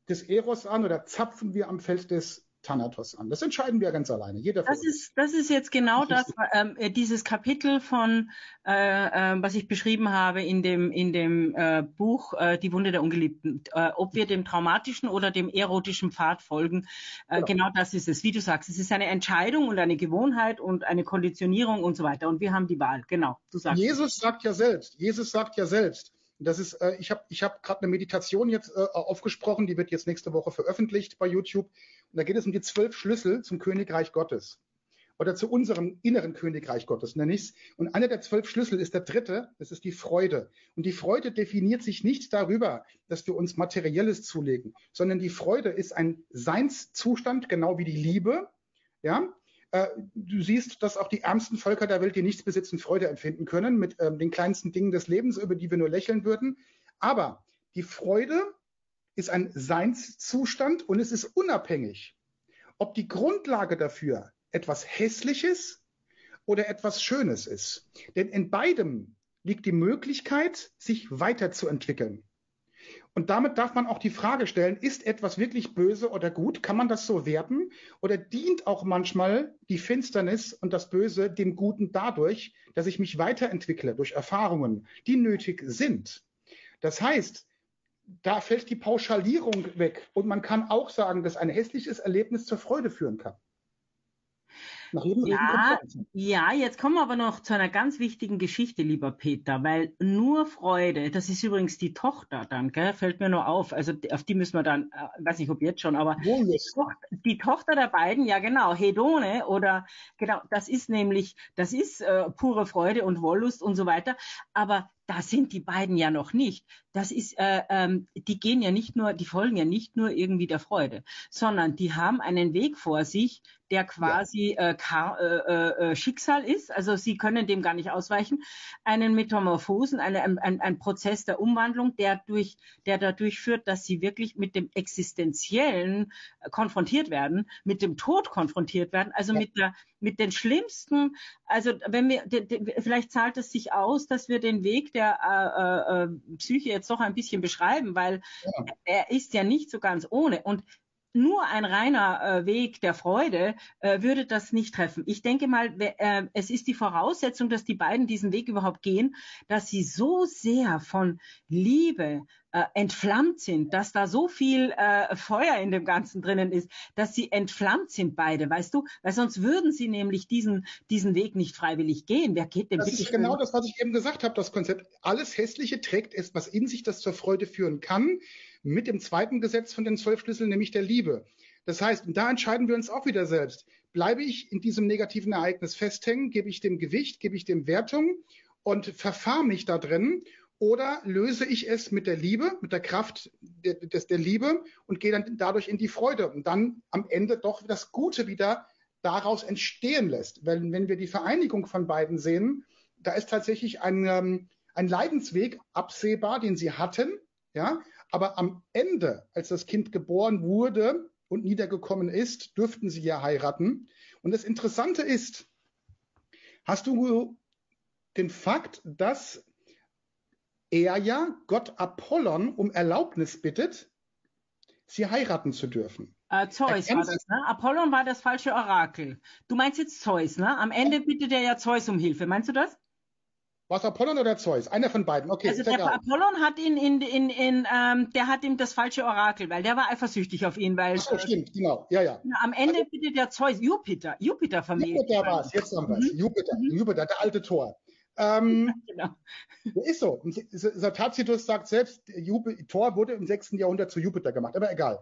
des Eros an oder zapfen wir am Feld des Thanatos an? Das entscheiden wir ganz alleine, jeder von uns. Das ist jetzt genau das, dieses Kapitel von, was ich beschrieben habe in dem Buch Die Wunde der Ungeliebten. Ob wir dem traumatischen oder dem erotischen Pfad folgen, genau das ist es. Wie du sagst, es ist eine Entscheidung und eine Gewohnheit und eine Konditionierung und so weiter. Und wir haben die Wahl, genau. Du sagst Jesus sagt ja selbst, das ist, ich hab gerade eine Meditation jetzt aufgesprochen, die wird jetzt nächste Woche veröffentlicht bei YouTube. Und da geht es um die 12 Schlüssel zum Königreich Gottes. Oder zu unserem inneren Königreich Gottes, nenne ich es. Und einer der 12 Schlüssel ist der dritte, das ist die Freude. Und die Freude definiert sich nicht darüber, dass wir uns Materielles zulegen, sondern die Freude ist ein Seinszustand, genau wie die Liebe. Ja? Du siehst, dass auch die ärmsten Völker der Welt, die nichts besitzen, Freude empfinden können mit den kleinsten Dingen des Lebens, über die wir nur lächeln würden. Aber die Freude ist ein Seinszustand und es ist unabhängig, ob die Grundlage dafür etwas Hässliches oder etwas Schönes ist. Denn in beidem liegt die Möglichkeit, sich weiterzuentwickeln. Und damit darf man auch die Frage stellen, ist etwas wirklich böse oder gut? Kann man das so werten? Oder dient auch manchmal die Finsternis und das Böse dem Guten dadurch, dass ich mich weiterentwickle durch Erfahrungen, die nötig sind? Das heißt, da fällt die Pauschalierung weg. Und man kann auch sagen, dass ein hässliches Erlebnis zur Freude führen kann. Nach jedem Ja, jetzt kommen wir aber noch zu einer ganz wichtigen Geschichte, lieber Peter, weil nur Freude, das ist übrigens die Tochter dann, gell, fällt mir nur auf, also auf die müssen wir dann, weiß nicht ob jetzt schon, aber die Tochter der beiden, ja genau, Hedone oder genau, das ist pure Freude und Wollust und so weiter, aber da sind die beiden ja noch nicht. Das ist, die folgen ja nicht nur irgendwie der Freude, sondern die haben einen Weg vor sich, der quasi Schicksal ist. Also sie können dem gar nicht ausweichen. Einen Metamorphosen, ein Prozess der Umwandlung, der dadurch führt, dass sie wirklich mit dem Existenziellen konfrontiert werden, mit dem Tod konfrontiert werden, also mit den schlimmsten, also wenn wir, vielleicht zahlt es sich aus, dass wir den Weg der Psyche jetzt doch ein bisschen beschreiben, weil er ist ja nicht so ganz ohne. Und nur ein reiner Weg der Freude würde das nicht treffen. Ich denke mal, es ist die Voraussetzung, dass die beiden diesen Weg überhaupt gehen, dass sie so sehr von Liebe entflammt sind, dass da so viel Feuer in dem Ganzen drinnen ist, dass sie entflammt sind beide, weißt du? Weil sonst würden sie nämlich diesen Weg nicht freiwillig gehen. Wer geht denn Das ist genau das, was ich eben gesagt habe, das Konzept. Alles Hässliche trägt etwas in sich, das zur Freude führen kann, mit dem zweiten Gesetz von den 12 Schlüsseln, nämlich der Liebe. Das heißt, und da entscheiden wir uns auch wieder selbst. Bleibe ich in diesem negativen Ereignis festhängen, gebe ich dem Gewicht, gebe ich dem Wertung und verfahre mich da drin, oder löse ich es mit der Liebe, mit der Kraft der Liebe und gehe dann dadurch in die Freude und dann am Ende doch das Gute wieder daraus entstehen lässt. Wenn wir die Vereinigung von beiden sehen, da ist tatsächlich ein Leidensweg absehbar, den sie hatten, ja, aber am Ende, als das Kind geboren wurde und niedergekommen ist, dürften sie ja heiraten. Und das Interessante ist, hast du den Fakt, dass er ja Gott Apollon um Erlaubnis bittet, sie heiraten zu dürfen? Zeus war das, ne? Apollon war das falsche Orakel. Du meinst jetzt Zeus, ne? Am Ende bittet er ja Zeus um Hilfe. Meinst du das? War es Apollon oder Zeus? Einer von beiden. Okay, also der Apollon hat der hat ihm das falsche Orakel, weil der war eifersüchtig auf ihn, weil. Ach so, stimmt, genau. Ja. Am Ende bittet der Zeus, Jupiter vermählt. Jupiter war es, jetzt haben wir es. Jupiter, der alte Thor. Genau. Ist so. Tacitus sagt selbst, Thor wurde im 6. Jahrhundert zu Jupiter gemacht, aber egal.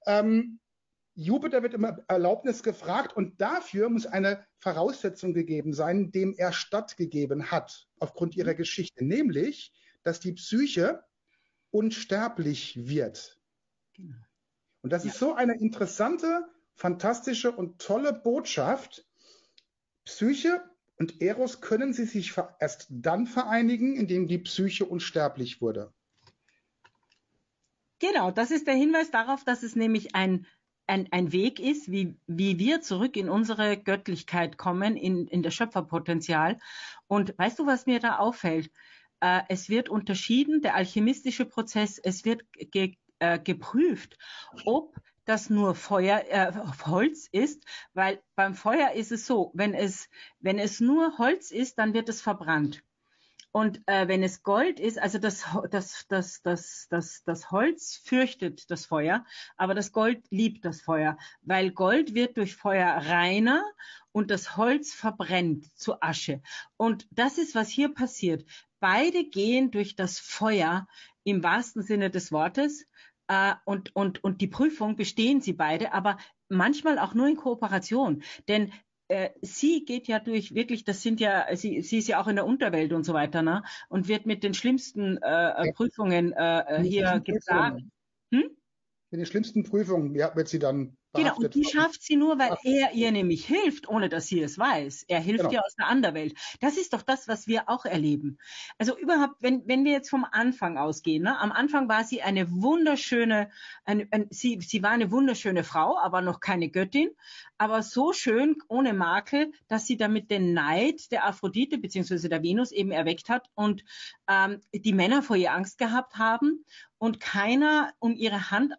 Jupiter wird immer Erlaubnis gefragt und dafür muss eine Voraussetzung gegeben sein, dem er stattgegeben hat, aufgrund ihrer Geschichte, nämlich, dass die Psyche unsterblich wird. Genau. Und das ist so eine interessante, fantastische und tolle Botschaft. Psyche und Eros können sie sich erst dann vereinigen, indem die Psyche unsterblich wurde. Genau, das ist der Hinweis darauf, dass es nämlich ein Weg ist, wie wir zurück in unsere Göttlichkeit kommen, in das Schöpferpotenzial. Und weißt du, was mir da auffällt? Es wird unterschieden, der alchemistische Prozess, es wird geprüft, ob das nur Holz ist, weil beim Feuer ist es so, wenn es nur Holz ist, dann wird es verbrannt. Und wenn es Gold ist, also das Holz fürchtet das Feuer, aber das Gold liebt das Feuer, weil Gold wird durch Feuer reiner und das Holz verbrennt zu Asche. Und das ist, was hier passiert. Beide gehen durch das Feuer im wahrsten Sinne des Wortes, und die Prüfung bestehen sie beide, aber manchmal auch nur in Kooperation. Denn sie geht ja durch wirklich, sie ist ja auch in der Unterwelt und so weiter, ne? Und wird mit den schlimmsten Prüfungen hier geplagt. Mit den schlimmsten Prüfungen wird sie dann Genau, und die schafft sie nur, weil er ihr nämlich hilft, ohne dass sie es weiß. Er hilft ihr aus der Anderwelt. Das ist doch das, was wir auch erleben. Also überhaupt, wenn wir jetzt vom Anfang ausgehen, ne? Am Anfang war sie eine wunderschöne, sie war eine wunderschöne Frau, aber noch keine Göttin, aber so schön, ohne Makel, dass sie damit den Neid der Aphrodite bzw. der Venus eben erweckt hat und die Männer vor ihr Angst gehabt haben und keiner um ihre Hand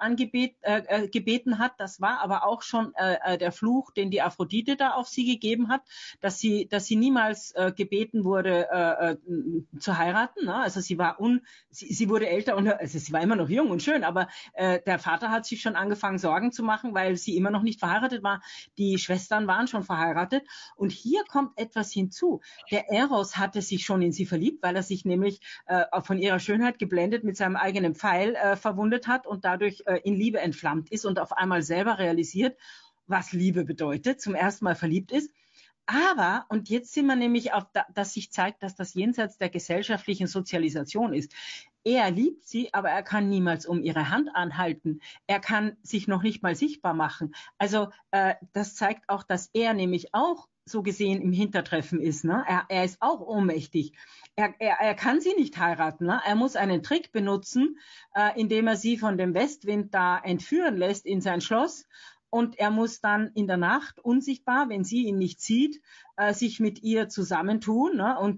gebeten hat. Das war aber auch schon der Fluch, den die Aphrodite da auf sie gegeben hat, dass sie niemals gebeten wurde zu heiraten. Ne? Also sie wurde älter und also sie war immer noch jung und schön, aber der Vater hat sich schon angefangen Sorgen zu machen, weil sie immer noch nicht verheiratet war. Die Schwestern waren schon verheiratet und hier kommt etwas hinzu. Der Eros hatte sich schon in sie verliebt, weil er sich nämlich von ihrer Schönheit geblendet mit seinem eigenen Pfeil verwundet hat und dadurch in Liebe entflammt ist und auf einmal selber realisiert, was Liebe bedeutet, zum ersten Mal verliebt ist. Aber, und jetzt sind wir nämlich dass sich zeigt, dass das jenseits der gesellschaftlichen Sozialisation ist. Er liebt sie, aber er kann niemals um ihre Hand anhalten. Er kann sich noch nicht mal sichtbar machen. Also das zeigt auch, dass er nämlich auch so gesehen im Hintertreffen ist. Ne? Er ist auch ohnmächtig. Er kann sie nicht heiraten. Ne? Er muss einen Trick benutzen, indem er sie von dem Westwind da entführen lässt in sein Schloss. Und er muss dann in der Nacht unsichtbar, wenn sie ihn nicht sieht, sich mit ihr zusammentun. Ne? Und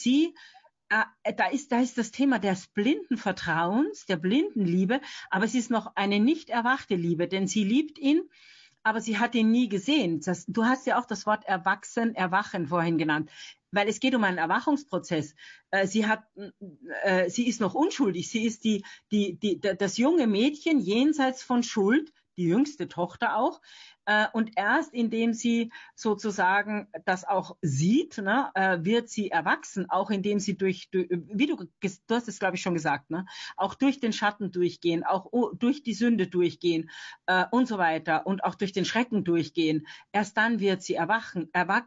da ist das Thema des blinden Vertrauens, der blinden Liebe, aber es ist noch eine nicht erwachte Liebe, denn sie liebt ihn, aber sie hat ihn nie gesehen. Du hast ja auch das Wort erwachen vorhin genannt, weil es geht um einen Erwachungsprozess. Sie ist noch unschuldig, sie ist das junge Mädchen jenseits von Schuld, die jüngste Tochter auch. Und erst indem sie sozusagen das auch sieht, ne, wird sie erwachsen, auch indem sie wie du hast es, glaube ich, schon gesagt, ne, auch durch den Schatten durchgehen, auch durch die Sünde durchgehen und so weiter und auch durch den Schrecken durchgehen. Erst dann wird sie erwachen.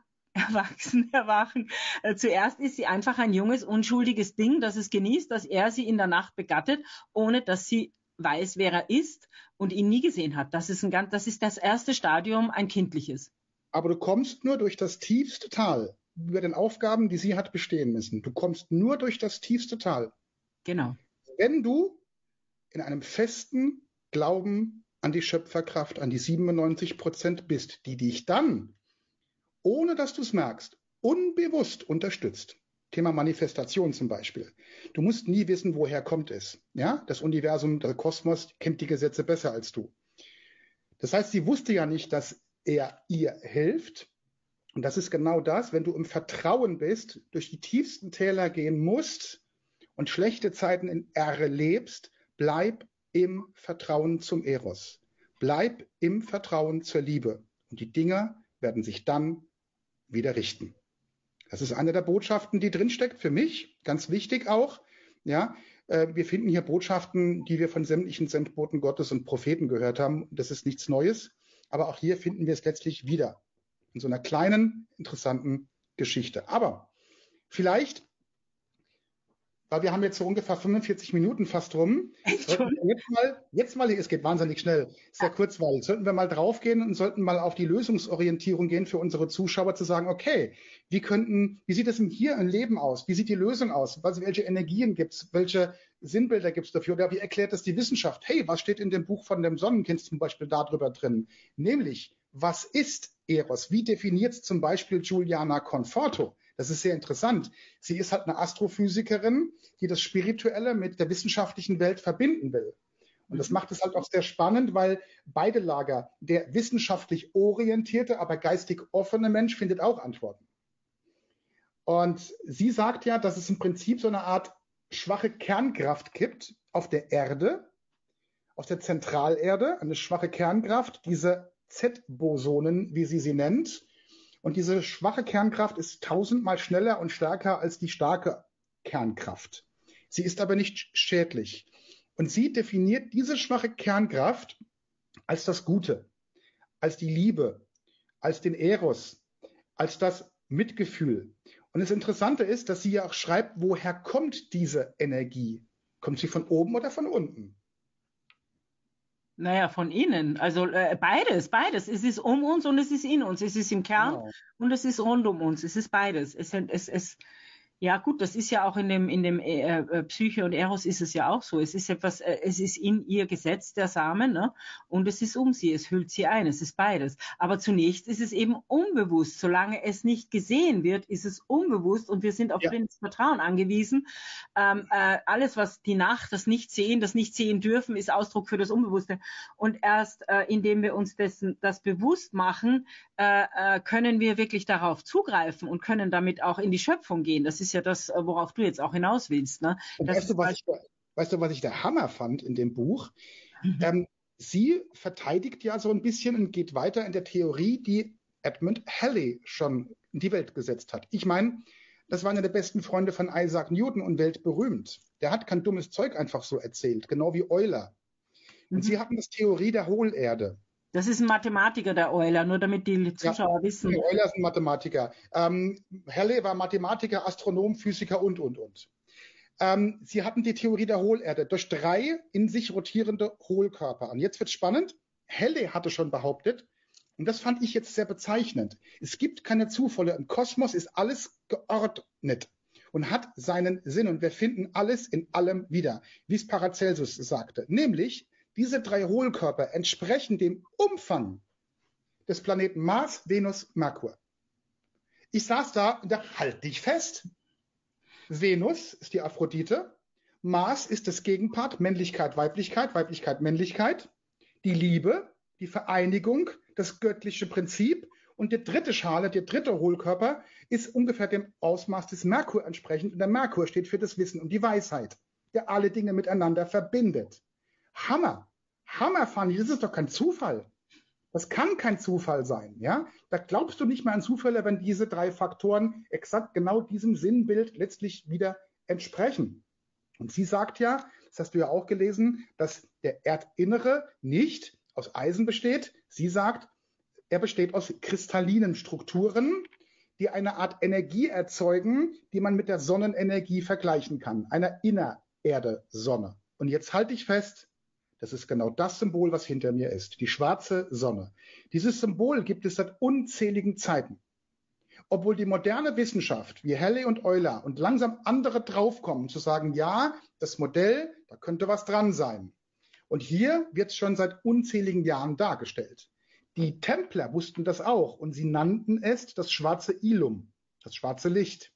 Zuerst ist sie einfach ein junges, unschuldiges Ding, das es genießt, dass er sie in der Nacht begattet, ohne dass sie weiß, wer er ist und ihn nie gesehen hat. Das ist das erste Stadium, ein kindliches. Aber du kommst nur durch das tiefste Tal über den Aufgaben, die sie hat bestehen müssen. Du kommst nur durch das tiefste Tal. Genau. Wenn du in einem festen Glauben an die Schöpferkraft, an die 97% bist, die dich dann, ohne dass du es merkst, unbewusst unterstützt. Thema Manifestation zum Beispiel. Du musst nie wissen, woher kommt es. Ja? Das Universum, der Kosmos kennt die Gesetze besser als du. Das heißt, sie wusste ja nicht, dass er ihr hilft. Und das ist genau das, wenn du im Vertrauen bist, durch die tiefsten Täler gehen musst und schlechte Zeiten erlebst, bleib im Vertrauen zum Eros. Bleib im Vertrauen zur Liebe. Und die Dinge werden sich dann wieder richten. Das ist eine der Botschaften, die drinsteckt für mich, ganz wichtig auch. Ja, wir finden hier Botschaften, die wir von sämtlichen Sendboten Gottes und Propheten gehört haben. Das ist nichts Neues, aber auch hier finden wir es letztlich wieder in so einer kleinen, interessanten Geschichte. Aber vielleicht, weil wir haben jetzt so ungefähr 45 Minuten fast rum, jetzt mal, es geht wahnsinnig schnell, sehr kurzweilig, sollten wir mal draufgehen und sollten mal auf die Lösungsorientierung gehen für unsere Zuschauer, zu sagen, okay, wie sieht es hier im Leben aus? Wie sieht die Lösung aus? Welche Energien gibt es? Welche Sinnbilder gibt es dafür? Oder wie erklärt das die Wissenschaft? Hey, was steht in dem Buch von dem Sonnenkind zum Beispiel darüber drin? Nämlich, was ist Eros? Wie definiert es zum Beispiel Giuliana Conforto? Das ist sehr interessant. Sie ist halt eine Astrophysikerin, die das Spirituelle mit der wissenschaftlichen Welt verbinden will. Und das macht es halt auch sehr spannend, weil beide Lager, der wissenschaftlich orientierte, aber geistig offene Mensch findet auch Antworten. Und sie sagt ja, dass es im Prinzip so eine Art schwache Kernkraft gibt auf der Erde, auf der Zentralerde, eine schwache Kernkraft, diese Z-Bosonen, wie sie nennt. Und diese schwache Kernkraft ist 1000-mal schneller und stärker als die starke Kernkraft. Sie ist aber nicht schädlich. Und sie definiert diese schwache Kernkraft als das Gute, als die Liebe, als den Eros, als das Mitgefühl. Und das Interessante ist, dass sie ja auch schreibt, woher kommt diese Energie? Kommt sie von oben oder von unten? Naja, von innen. Also beides. Es ist um uns und es ist in uns. Es ist im Kern und es ist rund um uns. Es ist beides. Ja gut, das ist ja auch in dem Psyche und Eros ist es ja auch so. Es ist etwas, es ist in ihr gesetzt, der Samen, ne? Und es ist um sie, es hüllt sie ein, es ist beides. Aber zunächst ist es eben unbewusst. Solange es nicht gesehen wird, ist es unbewusst und wir sind auf blindes Vertrauen angewiesen. Alles, was die Nacht, das Nicht-Sehen dürfen, ist Ausdruck für das Unbewusste. Und erst indem wir uns das bewusst machen, können wir wirklich darauf zugreifen und können damit auch in die Schöpfung gehen. Das ist ja das, worauf du jetzt auch hinaus willst. Ne? Weißt du, was ich der Hammer fand in dem Buch? Sie verteidigt ja so ein bisschen und geht weiter in der Theorie, die Edmund Halley schon in die Welt gesetzt hat. Ich meine, das war einer der besten Freunde von Isaac Newton und weltberühmt. Der hat kein dummes Zeug einfach so erzählt, genau wie Euler. Und sie hatten das Theorie der Hohlerde. Das ist ein Mathematiker, der Euler, nur damit die Zuschauer wissen. Euler ist ein Mathematiker. Halley war Mathematiker, Astronom, Physiker und. Sie hatten die Theorie der Hohlerde durch 3 in sich rotierende Hohlkörper. Und jetzt wird es spannend. Halley hatte schon behauptet, und das fand ich jetzt sehr bezeichnend, es gibt keine Zufälle. Im Kosmos ist alles geordnet und hat seinen Sinn. Und wir finden alles in allem wieder, wie es Paracelsus sagte. Nämlich, diese 3 Hohlkörper entsprechen dem Umfang des Planeten Mars, Venus, Merkur. Ich saß da und dachte, halt dich fest. Venus ist die Aphrodite, Mars ist das Gegenpart, Männlichkeit, Weiblichkeit, Weiblichkeit, Männlichkeit, die Liebe, die Vereinigung, das göttliche Prinzip und die dritte Schale, der dritte Hohlkörper ist ungefähr dem Ausmaß des Merkur entsprechend und der Merkur steht für das Wissen und die Weisheit, der alle Dinge miteinander verbindet. Hammer fand ich, das ist doch kein Zufall. Das kann kein Zufall sein, ja? Da glaubst du nicht mehr an Zufälle, wenn diese 3 Faktoren exakt genau diesem Sinnbild letztlich wieder entsprechen. Und sie sagt ja, das hast du ja auch gelesen, dass der Erdinnere nicht aus Eisen besteht. Sie sagt, er besteht aus kristallinen Strukturen, die eine Art Energie erzeugen, die man mit der Sonnenenergie vergleichen kann, einer Innererde-Sonne. Und jetzt halte ich fest, das ist genau das Symbol, was hinter mir ist, die schwarze Sonne. Dieses Symbol gibt es seit unzähligen Zeiten. Obwohl die moderne Wissenschaft, wie Halley und Euler und langsam andere draufkommen, zu sagen, ja, das Modell, da könnte was dran sein. Und hier wird es schon seit unzähligen Jahren dargestellt. Die Templer wussten das auch und sie nannten es das schwarze Ilum, das schwarze Licht.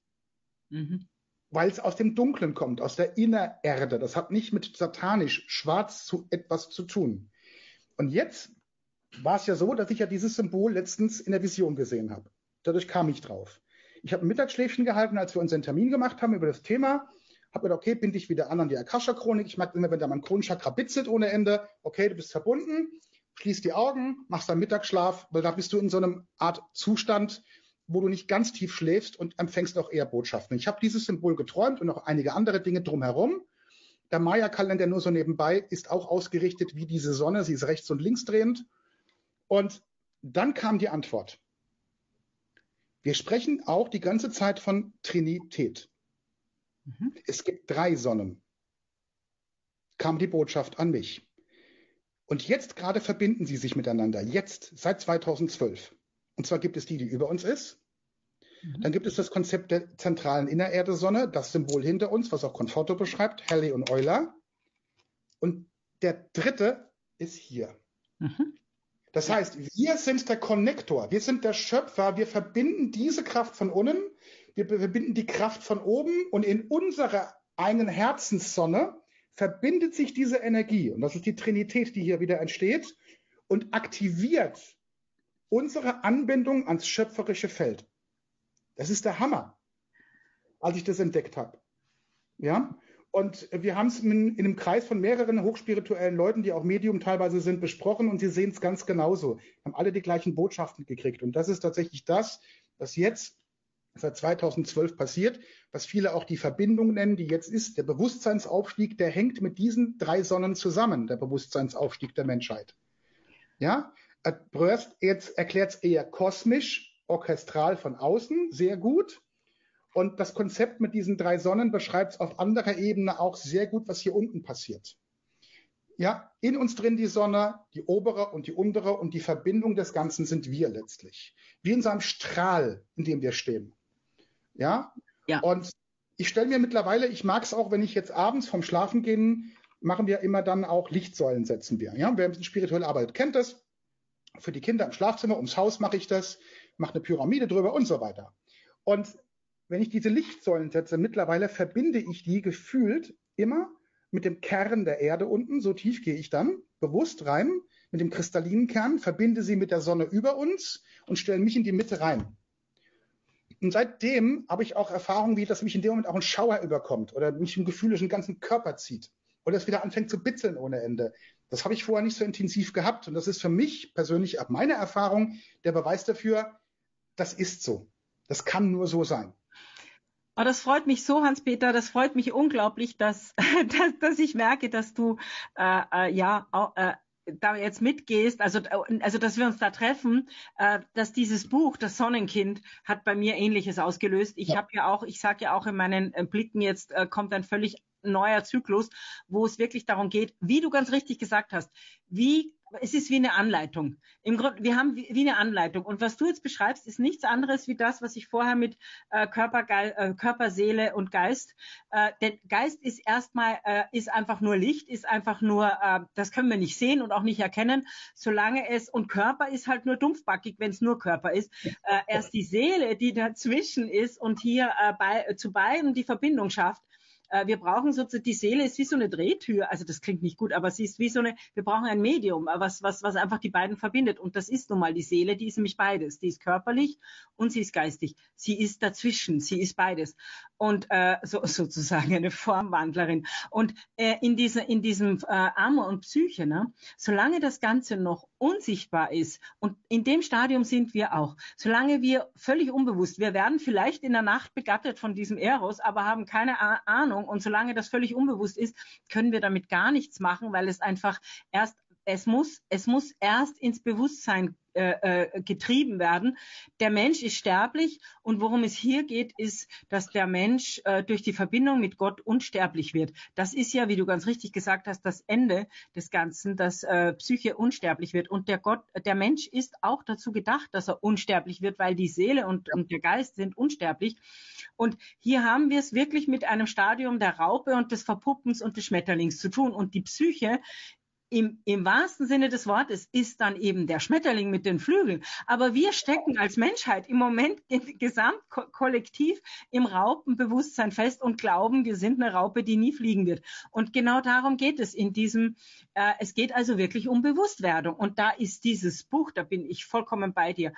Weil es aus dem Dunklen kommt, aus der Innererde. Das hat nicht mit satanisch, schwarz zu etwas zu tun. Und jetzt war es ja so, dass ich ja dieses Symbol letztens in der Vision gesehen habe. Dadurch kam ich drauf. Ich habe ein Mittagsschläfchen gehalten, als wir unseren Termin gemacht haben über das Thema. Habe gedacht, okay, binde ich wieder an die Akasha-Chronik. Ich mag immer, wenn da mein Kronenchakra bitzelt ohne Ende. Okay, du bist verbunden. Schließ die Augen, machst deinen Mittagsschlaf, weil da bist du in so einem Art Zustand, wo du nicht ganz tief schläfst und empfängst auch eher Botschaften. Ich habe dieses Symbol geträumt und noch einige andere Dinge drumherum. Der Maya-Kalender nur so nebenbei ist auch ausgerichtet wie diese Sonne. Sie ist rechts und links drehend. Und dann kam die Antwort. Wir sprechen auch die ganze Zeit von Trinität. Es gibt 3 Sonnen. Kam die Botschaft an mich. Und jetzt gerade verbinden sie sich miteinander. Jetzt, seit 2012. Und zwar gibt es die über uns ist. Dann gibt es das Konzept der zentralen Innererde-Sonne, das Symbol hinter uns, was auch Conforto beschreibt, Halley und Euler. Und der dritte ist hier. Das heißt, wir sind der Konnektor, wir sind der Schöpfer, wir verbinden diese Kraft von unten, wir verbinden die Kraft von oben und in unserer einen Herzenssonne verbindet sich diese Energie, und das ist die Trinität, die hier wieder entsteht, und aktiviert unsere Anbindung ans schöpferische Feld. Das ist der Hammer, als ich das entdeckt habe. Ja? Und wir haben es in einem Kreis von mehreren hochspirituellen Leuten, die auch Medium teilweise sind, besprochen, und sie sehen es ganz genauso. Wir haben alle die gleichen Botschaften gekriegt. Und das ist tatsächlich das, was jetzt seit 2012 passiert, was viele auch die Verbindung nennen, die jetzt ist. Der Bewusstseinsaufstieg, der hängt mit diesen 3 Sonnen zusammen, der Bewusstseinsaufstieg der Menschheit. Ja? Bröst jetzt erklärt es eher kosmisch, orchestral von außen, sehr gut. Und das Konzept mit diesen 3 Sonnen beschreibt es auf anderer Ebene auch sehr gut, was hier unten passiert. Ja, in uns drin die Sonne, die obere und die untere, und die Verbindung des Ganzen sind wir letztlich. Wie in so einem Strahl, in dem wir stehen. Ja? Ja. Und ich stelle mir mittlerweile, ich mag es auch, wenn ich jetzt abends vom Schlafengehen, machen wir immer dann auch Lichtsäulen, setzen wir. Ja? Wer ein bisschen spirituell arbeitet, kennt das. Für die Kinder im Schlafzimmer, ums Haus mache ich das, mache eine Pyramide drüber und so weiter. Und wenn ich diese Lichtsäulen setze, mittlerweile verbinde ich die gefühlt immer mit dem Kern der Erde unten, so tief gehe ich dann bewusst rein, mit dem kristallinen Kern, verbinde sie mit der Sonne über uns und stelle mich in die Mitte rein. Und seitdem habe ich auch Erfahrungen, wie dass mich in dem Moment auch ein Schauer überkommt oder mich ein Gefühl durch den ganzen Körper zieht oder es wieder anfängt zu bitzeln ohne Ende. Das habe ich vorher nicht so intensiv gehabt, und das ist für mich persönlich, ab meiner Erfahrung, der Beweis dafür, das ist so. Das kann nur so sein. Oh, das freut mich so, Hans-Peter, das freut mich unglaublich, dass ich merke, dass du da jetzt mitgehst, also dass wir uns da treffen, dass dieses Buch, das Sonnenkind, hat bei mir Ähnliches ausgelöst. Ich sage ja auch in meinen Blicken, jetzt kommt ein völlig neuer Zyklus, wo es wirklich darum geht, wie du ganz richtig gesagt hast, es ist wie eine Anleitung. Im Grunde, wir haben wie eine Anleitung. Und was du jetzt beschreibst, ist nichts anderes wie das, was ich vorher mit Körper, Seele und Geist. Denn Geist ist ist einfach nur Licht, ist einfach nur, das können wir nicht sehen und auch nicht erkennen, und Körper ist halt nur dumpfbackig, wenn es nur Körper ist. Erst die Seele, die dazwischen ist und hier zu beiden die Verbindung schafft. Wir brauchen sozusagen, die Seele ist wie so eine Drehtür, also das klingt nicht gut, aber sie ist wie so wir brauchen ein Medium, was einfach die beiden verbindet, und das ist nun mal die Seele, die ist nämlich beides, die ist körperlich und sie ist geistig, sie ist dazwischen, sie ist beides, und sozusagen eine Formwandlerin, und in diesem Amor und Psyche, ne, solange das Ganze noch unsichtbar ist, und in dem Stadium sind wir auch, solange wir völlig unbewusst, wir werden vielleicht in der Nacht begattet von diesem Eros, aber haben keine Ahnung, und solange das völlig unbewusst ist, können wir damit gar nichts machen, weil es einfach es muss erst ins Bewusstsein getrieben werden. Der Mensch ist sterblich, und worum es hier geht, ist, dass der Mensch durch die Verbindung mit Gott unsterblich wird. Das ist ja, wie du ganz richtig gesagt hast, das Ende des Ganzen, dass Psyche unsterblich wird. Und der Mensch ist auch dazu gedacht, dass er unsterblich wird, weil die Seele und der Geist sind unsterblich. Und hier haben wir es wirklich mit einem Stadium der Raupe und des Verpuppens und des Schmetterlings zu tun. Und die Psyche im wahrsten Sinne des Wortes ist dann eben der Schmetterling mit den Flügeln. Aber wir stecken als Menschheit im Moment gesamtkollektiv im Raupenbewusstsein fest und glauben, wir sind eine Raupe, die nie fliegen wird. Und genau darum geht es in diesem, es geht also wirklich um Bewusstwerdung. Und da ist dieses Buch, da bin ich vollkommen bei dir,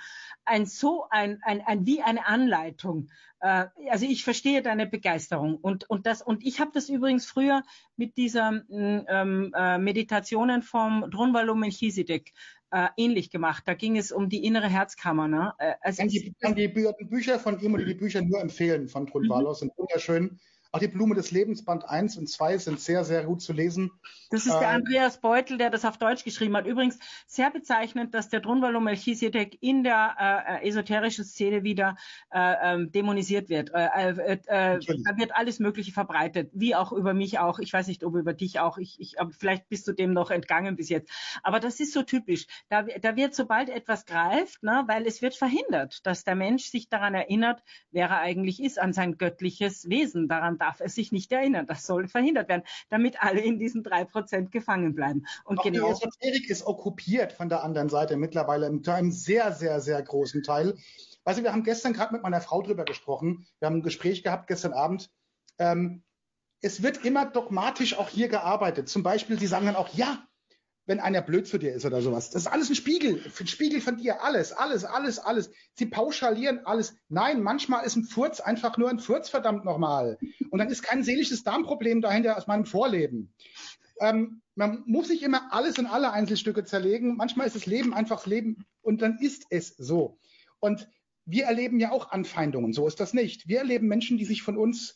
wie eine Anleitung. Also ich verstehe deine Begeisterung, und ich habe das übrigens früher mit dieser Meditationen vom Drunvalo Melchizedek ähnlich gemacht. Da ging es um die innere Herzkammer. Ne? Ich kann die Bücher von ihm oder die Bücher nur empfehlen von Drunvalo, sind wunderschön. Auch die Blume des Lebens, Band 1 und 2 sind sehr, sehr gut zu lesen. Das ist der Andreas Beutel, der das auf Deutsch geschrieben hat. Übrigens sehr bezeichnend, dass der Drunvalo Melchizedek in der esoterischen Szene wieder dämonisiert wird. Da wird alles Mögliche verbreitet, wie auch über mich auch. Ich weiß nicht, ob über dich auch. Vielleicht bist du dem noch entgangen bis jetzt. Aber das ist so typisch. Da wird, sobald etwas greift, ne, weil es wird verhindert, dass der Mensch sich daran erinnert, wer er eigentlich ist, an sein göttliches Wesen. Daran darf er sich nicht erinnern. Das soll verhindert werden, damit alle in diesen 3% gefangen bleiben. Und auch genau, die Esoterik ist okkupiert von der anderen Seite mittlerweile in einem sehr, sehr, sehr großen Teil. Weißt du, wir haben gestern gerade mit meiner Frau drüber gesprochen. Wir haben ein Gespräch gehabt gestern Abend. es wird immer dogmatisch auch hier gearbeitet. Zum Beispiel, sie sagen dann auch, ja, wenn einer blöd zu dir ist oder sowas. Das ist alles ein Spiegel von dir, alles. Sie pauschalieren alles. Nein, manchmal ist ein Furz einfach nur ein Furz, verdammt nochmal. Und dann ist kein seelisches Darmproblem dahinter aus meinem Vorleben. Man muss nicht immer alles in alle Einzelstücke zerlegen. Manchmal ist das Leben einfach das Leben und dann ist es so. Und wir erleben ja auch Anfeindungen, so ist das nicht. Wir erleben Menschen, die sich von uns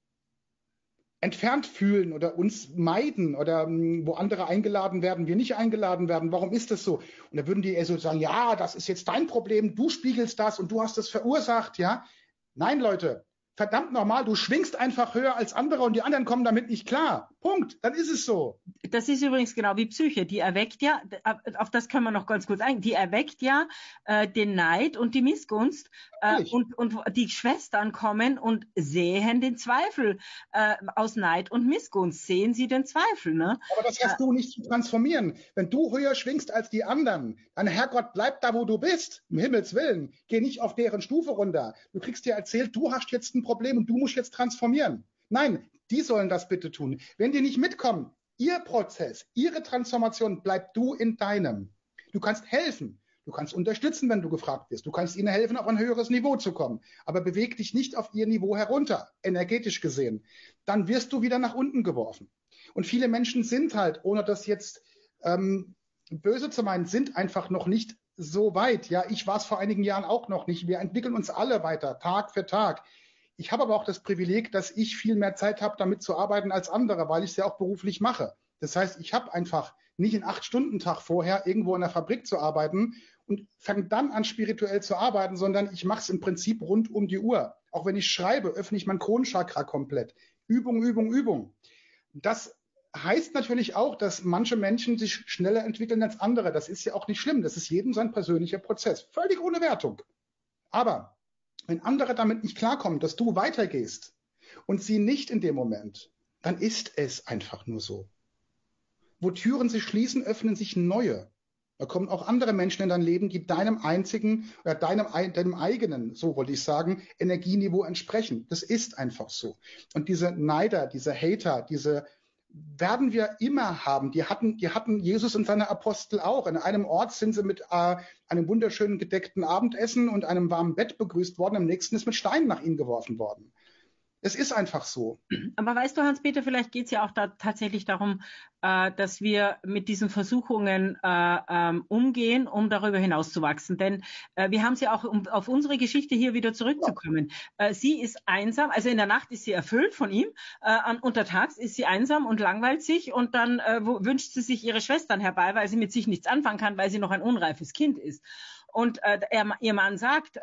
entfernt fühlen oder uns meiden oder wo andere eingeladen werden, wir nicht eingeladen werden. Warum ist das so? Und da würden die eher so sagen, ja, das ist jetzt dein Problem, du spiegelst das und du hast das verursacht, ja. Nein, Leute, verdammt nochmal, du schwingst einfach höher als andere und die anderen kommen damit nicht klar. Punkt, dann ist es so. Das ist übrigens genau wie Psyche. Die erweckt ja, auf das können wir noch ganz kurz eingehen, die erweckt ja den Neid und die Missgunst und die Schwestern kommen und sehen den Zweifel. Aus Neid und Missgunst sehen sie den Zweifel. Ne? Aber das hast du nicht zu transformieren. Wenn du höher schwingst als die anderen, dann Herrgott, bleib da, wo du bist. Um Himmels Willen. Geh nicht auf deren Stufe runter. Du kriegst dir erzählt, du hast jetzt ein Problem und du musst jetzt transformieren. Nein, die sollen das bitte tun. Wenn die nicht mitkommen, ihr Prozess, ihre Transformation, bleib du in deinem. Du kannst helfen, du kannst unterstützen, wenn du gefragt wirst. Du kannst ihnen helfen, auf ein höheres Niveau zu kommen. Aber beweg dich nicht auf ihr Niveau herunter, energetisch gesehen. Dann wirst du wieder nach unten geworfen. Und viele Menschen sind halt, ohne das jetzt böse zu meinen, sind einfach noch nicht so weit. Ja, ich war es vor einigen Jahren auch noch nicht. Wir entwickeln uns alle weiter, Tag für Tag. Ich habe aber auch das Privileg, dass ich viel mehr Zeit habe, damit zu arbeiten als andere, weil ich es ja auch beruflich mache. Das heißt, ich habe einfach nicht einen 8-Stunden-Tag vorher irgendwo in der Fabrik zu arbeiten und fange dann an, spirituell zu arbeiten, sondern ich mache es im Prinzip rund um die Uhr. Auch wenn ich schreibe, öffne ich mein Kronenchakra komplett. Übung, Übung, Übung. Das heißt natürlich auch, dass manche Menschen sich schneller entwickeln als andere. Das ist ja auch nicht schlimm. Das ist jedem sein persönlicher Prozess. Völlig ohne Wertung. Aber wenn andere damit nicht klarkommen, dass du weitergehst und sie nicht in dem Moment, dann ist es einfach nur so. Wo Türen sich schließen, öffnen sich neue. Da kommen auch andere Menschen in dein Leben, die deinem einzigen oder deinem eigenen, so wollte ich sagen, Energieniveau entsprechen. Das ist einfach so. Und diese Neider, diese Hater, diese werden wir immer haben. Die hatten Jesus und seine Apostel auch. In einem Ort sind sie mit einem wunderschönen gedeckten Abendessen und einem warmen Bett begrüßt worden. Im nächsten ist mit Steinen nach ihnen geworfen worden. Es ist einfach so. Aber weißt du, Hans-Peter, vielleicht geht es ja auch da tatsächlich darum, dass wir mit diesen Versuchungen umgehen, um darüber hinaus zu wachsen. Denn wir haben sie auch, um auf unsere Geschichte hier wieder zurückzukommen. Sie ist einsam, also in der Nacht ist sie erfüllt von ihm, untertags ist sie einsam und langweilt sich und dann wünscht sie sich ihre Schwestern herbei, weil sie mit sich nichts anfangen kann, weil sie noch ein unreifes Kind ist. Und ihr Mann sagt,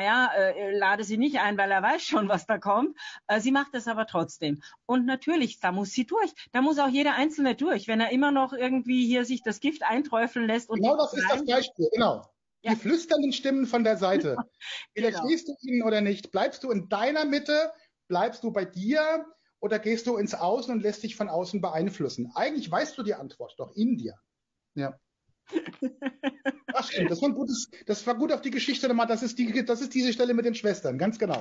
lade sie nicht ein, weil er weiß schon, was da kommt. Sie macht es aber trotzdem. Und natürlich, da muss sie durch. Da muss auch jeder Einzelne durch. Wenn er immer noch irgendwie hier sich das Gift einträufeln lässt. Und genau, das ist das Beispiel, genau. Ja. Die flüsternden Stimmen von der Seite. Widerstehst du ihnen oder nicht? Bleibst du in deiner Mitte? Bleibst du bei dir? Oder gehst du ins Außen und lässt dich von außen beeinflussen? Eigentlich weißt du die Antwort, doch in dir. Ja. Ach stimmt, das war gut auf die Geschichte nochmal. Das ist diese Stelle mit den Schwestern, ganz genau.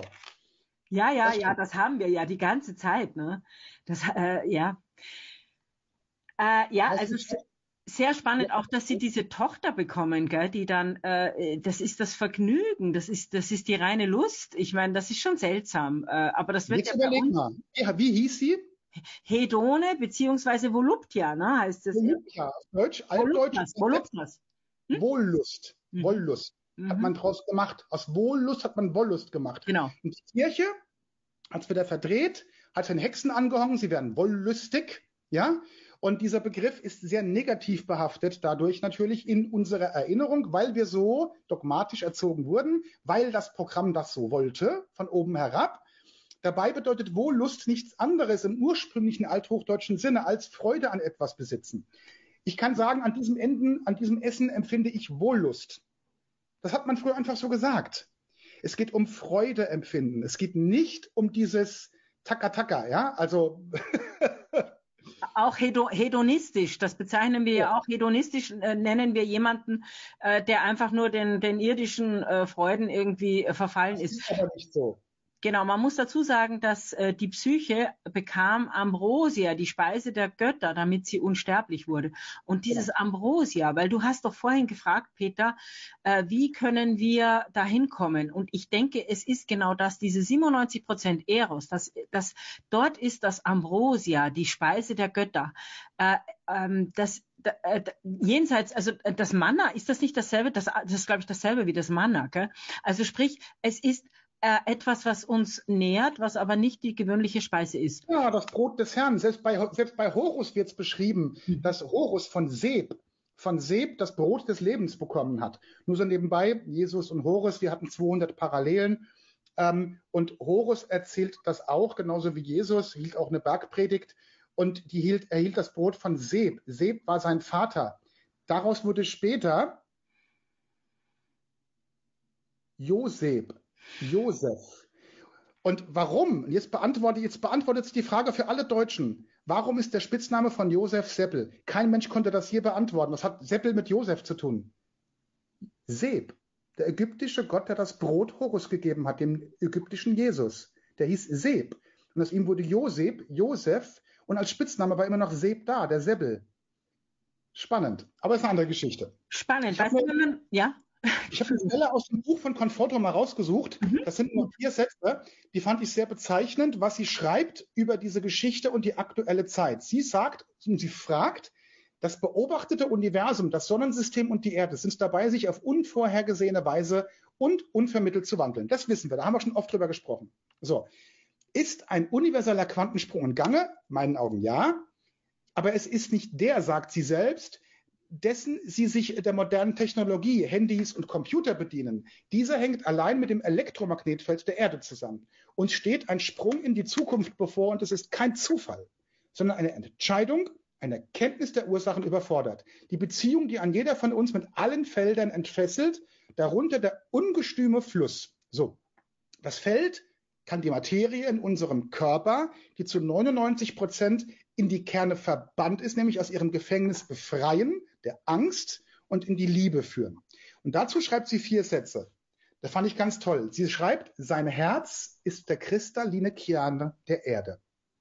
Ja, das haben wir ja die ganze Zeit, ne? Also sehr spannend auch, dass sie diese Tochter bekommen, gell, die dann, das ist das Vergnügen, das ist die reine Lust. Ich meine, das ist schon seltsam, aber das wird jetzt überleg mal. Ja, wie hieß sie? Hedone beziehungsweise Voluptia, ne, heißt das. Voluptia, auf Deutsch, Altdeutsch. Voluptas. Wollust. Wollust hat man draus gemacht. Aus Wollust hat man Wollust gemacht. Genau. Und die Kirche hat es wieder verdreht, hat den Hexen angehangen, sie werden wollüstig, ja. Und dieser Begriff ist sehr negativ behaftet, dadurch natürlich in unserer Erinnerung, weil wir so dogmatisch erzogen wurden, weil das Programm das so wollte, von oben herab. Dabei bedeutet Wollust nichts anderes im ursprünglichen althochdeutschen Sinne als Freude an etwas besitzen. Ich kann sagen, an diesem Essen empfinde ich Wollust. Das hat man früher einfach so gesagt. Es geht um Freude empfinden. Es geht nicht um dieses Taka-Taka, ja, also. Auch hedonistisch, das bezeichnen wir ja auch. Hedonistisch nennen wir jemanden, der einfach nur den irdischen Freuden irgendwie verfallen ist. Das ist aber nicht so. Genau, man muss dazu sagen, dass die Psyche bekam Ambrosia, die Speise der Götter, damit sie unsterblich wurde. Und dieses Ambrosia, weil du hast doch vorhin gefragt, Peter, wie können wir da hinkommen? Und ich denke, es ist genau das, diese 97% Eros, dort ist das Ambrosia, die Speise der Götter. Jenseits, also das Manna, ist das nicht dasselbe? Das ist, glaube ich, dasselbe wie das Manna, gell? Also sprich, es ist etwas, was uns nährt, was aber nicht die gewöhnliche Speise ist. Ja, das Brot des Herrn. Selbst bei Horus wird es beschrieben, dass Horus von Seb das Brot des Lebens bekommen hat. Nur so nebenbei, Jesus und Horus, wir hatten 200 Parallelen. Und Horus erzählt das auch, genauso wie Jesus, hielt auch eine Bergpredigt. Und er hielt das Brot von Seb. Seb war sein Vater. Daraus wurde später Josef. Und warum? Jetzt beantwortet sich die Frage für alle Deutschen. Warum ist der Spitzname von Josef Seppel? Kein Mensch konnte das hier beantworten. Was hat Seppel mit Josef zu tun? Seb, der ägyptische Gott, der das Brot Horus gegeben hat, dem ägyptischen Jesus. Der hieß Seb. Und aus ihm wurde Josef. Und als Spitzname war immer noch Seb da, der Seppel. Spannend. Aber es ist eine andere Geschichte. Spannend. Weißt du, wenn man, ja? Ich habe eine Stelle aus dem Buch von Conforto mal rausgesucht. Das sind nur 4 Sätze. Die fand ich sehr bezeichnend, was sie schreibt über diese Geschichte und die aktuelle Zeit. Sie fragt, das beobachtete Universum, das Sonnensystem und die Erde sind dabei, sich auf unvorhergesehene Weise und unvermittelt zu wandeln. Das wissen wir, da haben wir schon oft drüber gesprochen. So. Ist ein universeller Quantensprung im Gange? Meinen Augen ja. Aber es ist nicht der, sagt sie selbst, dessen sie sich der modernen Technologie, Handys und Computer bedienen. Dieser hängt allein mit dem Elektromagnetfeld der Erde zusammen. Uns steht ein Sprung in die Zukunft bevor und es ist kein Zufall, sondern eine Entscheidung, eine Erkenntnis der Ursachen überfordert. Die Beziehung, die an jeder von uns mit allen Feldern entfesselt, darunter der ungestüme Fluss. So, das Feld kann die Materie in unserem Körper, die zu 99% in die Kerne verbannt ist, nämlich aus ihrem Gefängnis befreien, der Angst, und in die Liebe führen. Und dazu schreibt sie 4 Sätze. Das fand ich ganz toll. Sie schreibt, sein Herz ist der kristalline Kern der Erde.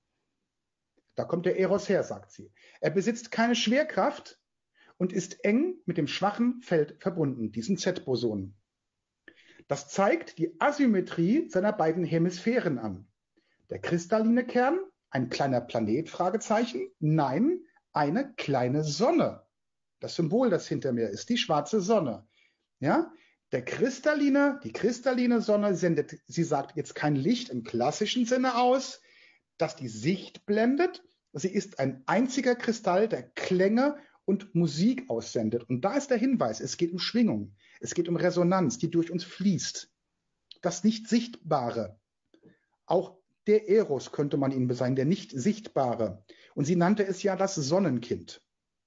Da kommt der Eros her, sagt sie. Er besitzt keine Schwerkraft und ist eng mit dem schwachen Feld verbunden, diesem Z-Boson. Das zeigt die Asymmetrie seiner beiden Hemisphären an. Der kristalline Kern, ein kleiner Planet, Fragezeichen? Nein, eine kleine Sonne. Das Symbol, das hinter mir ist, die schwarze Sonne. Ja? Die kristalline Sonne sendet, sie sagt jetzt kein Licht im klassischen Sinne aus, das die Sicht blendet. Sie ist ein einziger Kristall, der Klänge und Musik aussendet. Und da ist der Hinweis, es geht um Schwingung, es geht um Resonanz, die durch uns fließt. Das Nicht-Sichtbare. Auch der Eros könnte man ihn bezeichnen, der Nicht-Sichtbare. Und sie nannte es ja das Sonnenkind.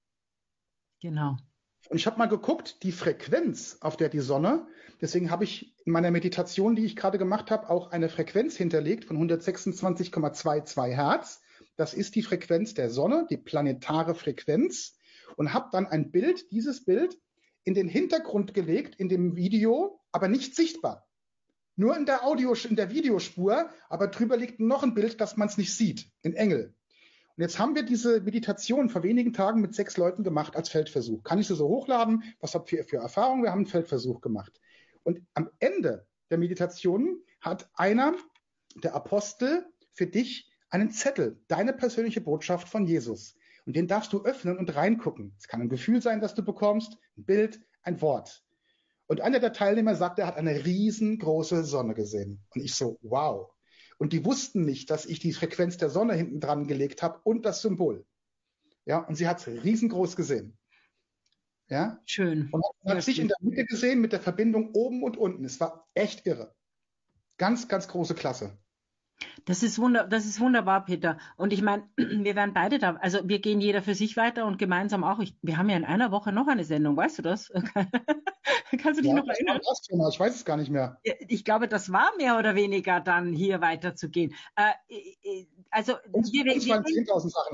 Genau. Und ich habe mal geguckt, die Frequenz, auf der die Sonne, deswegen habe ich in meiner Meditation, die ich gerade gemacht habe, auch eine Frequenz hinterlegt von 126,22 Hertz. Das ist die Frequenz der Sonne, die planetare Frequenz. Und habe dann ein Bild, dieses Bild, in den Hintergrund gelegt, in dem Video, aber nicht sichtbar. Nur in der Videospur, aber drüber liegt noch ein Bild, dass man es nicht sieht, in Engel. Und jetzt haben wir diese Meditation vor wenigen Tagen mit 6 Leuten gemacht als Feldversuch. Kann ich sie so hochladen? Was habt ihr für Erfahrungen? Wir haben einen Feldversuch gemacht. Und am Ende der Meditation hat einer der Apostel für dich einen Zettel, deine persönliche Botschaft von Jesus. Und den darfst du öffnen und reingucken. Es kann ein Gefühl sein, das du bekommst, ein Bild, ein Wort. Und einer der Teilnehmer sagt, er hat eine riesengroße Sonne gesehen. Und ich so, wow. Und die wussten nicht, dass ich die Frequenz der Sonne hinten dran gelegt habe und das Symbol. Ja, und sie hat es riesengroß gesehen. Ja? Schön. Und man hat sich in der Mitte gesehen mit der Verbindung oben und unten. Es war echt irre. Ganz, ganz große Klasse. Das ist wunderbar, Peter. Und ich meine, wir werden beide da, also wir gehen jeder für sich weiter und gemeinsam auch. Wir haben ja in einer Woche noch eine Sendung, weißt du das? Kannst du dich noch erinnern? Ich weiß es gar nicht mehr. Ich glaube, das war mehr oder weniger dann hier weiterzugehen. Also uns fallen 10.000 Sachen ein.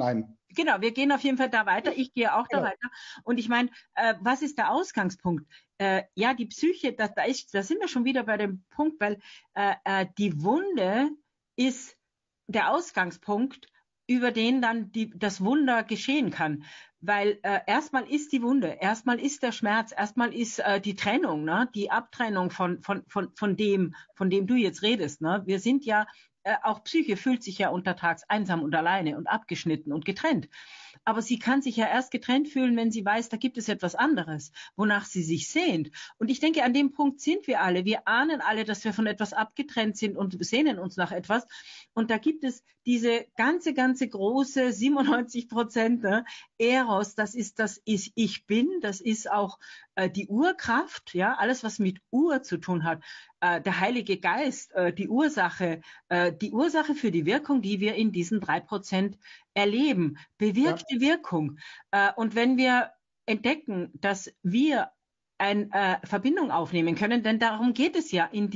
Genau, wir gehen auf jeden Fall da weiter. Ich gehe auch da weiter. Und ich meine, was ist der Ausgangspunkt? Ja, die Psyche, da sind wir schon wieder bei dem Punkt, weil die Wunde ist der Ausgangspunkt, über den dann das Wunder geschehen kann. Weil erstmal ist die Wunde, erstmal ist der Schmerz, erstmal ist die Trennung, ne? Die Abtrennung von dem du jetzt redest. Ne? Wir sind ja, auch Psyche fühlt sich ja untertags einsam und alleine und abgeschnitten und getrennt. Aber sie kann sich ja erst getrennt fühlen, wenn sie weiß, da gibt es etwas anderes, wonach sie sich sehnt. Und ich denke, an dem Punkt sind wir alle. Wir ahnen alle, dass wir von etwas abgetrennt sind und sehnen uns nach etwas. Und da gibt es diese ganze große 97%, ne, Eros, das ist das Ich Bin, das ist auch die Urkraft, ja, alles, was mit Ur zu tun hat. Der Heilige Geist, die Ursache für die Wirkung, die wir in diesen 3% erleben, bewirkte Wirkung. Und wenn wir entdecken, dass wir eine Verbindung aufnehmen können, denn darum geht es ja in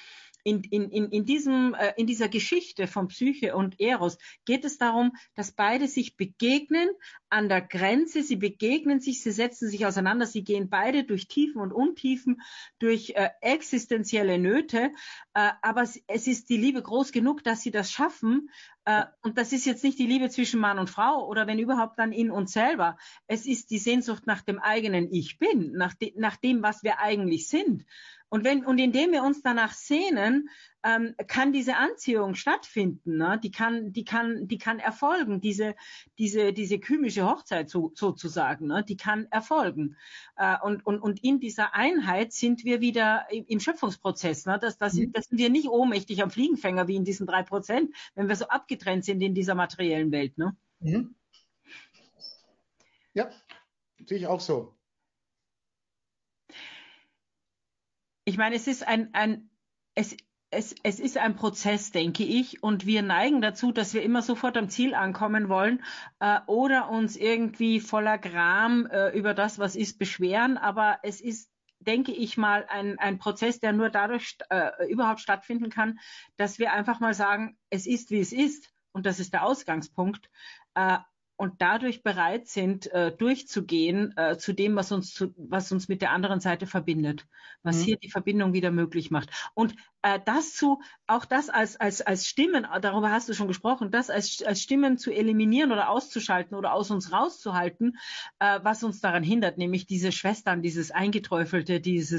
dieser Geschichte von Psyche und Eros, geht es darum, dass beide sich begegnen an der Grenze, sie begegnen sich, sie setzen sich auseinander, sie gehen beide durch Tiefen und Untiefen, durch existenzielle Nöte, aber es ist die Liebe groß genug, dass sie das schaffen, und das ist jetzt nicht die Liebe zwischen Mann und Frau oder wenn überhaupt dann in uns selber, es ist die Sehnsucht nach dem eigenen Ich Bin, nach dem, was wir eigentlich sind. Und indem wir uns danach sehnen, kann diese Anziehung stattfinden, ne? Die kann erfolgen, diese kymische Hochzeit sozusagen, ne? Die kann erfolgen. Und in dieser Einheit sind wir wieder im Schöpfungsprozess, ne? Das sind wir nicht ohnmächtig am Fliegenfänger wie in diesen 3%, wenn wir so abgetrennt sind in dieser materiellen Welt, ne? Mhm. Ja, sehe ich auch so. Ich meine, es ist es ist ein Prozess, denke ich, und wir neigen dazu, dass wir immer sofort am Ziel ankommen wollen oder uns irgendwie voller Gram über das, was ist, beschweren. Aber es ist, denke ich mal, ein Prozess, der nur dadurch überhaupt stattfinden kann, dass wir einfach mal sagen, es ist, wie es ist, und das ist der Ausgangspunkt. Und dadurch bereit sind, durchzugehen zu dem, was uns mit der anderen Seite verbindet, was hier die Verbindung wieder möglich macht. Und auch das als Stimmen, darüber hast du schon gesprochen, das als Stimmen zu eliminieren oder auszuschalten oder aus uns rauszuhalten, was uns daran hindert, nämlich diese Schwestern, dieses Eingeträufelte,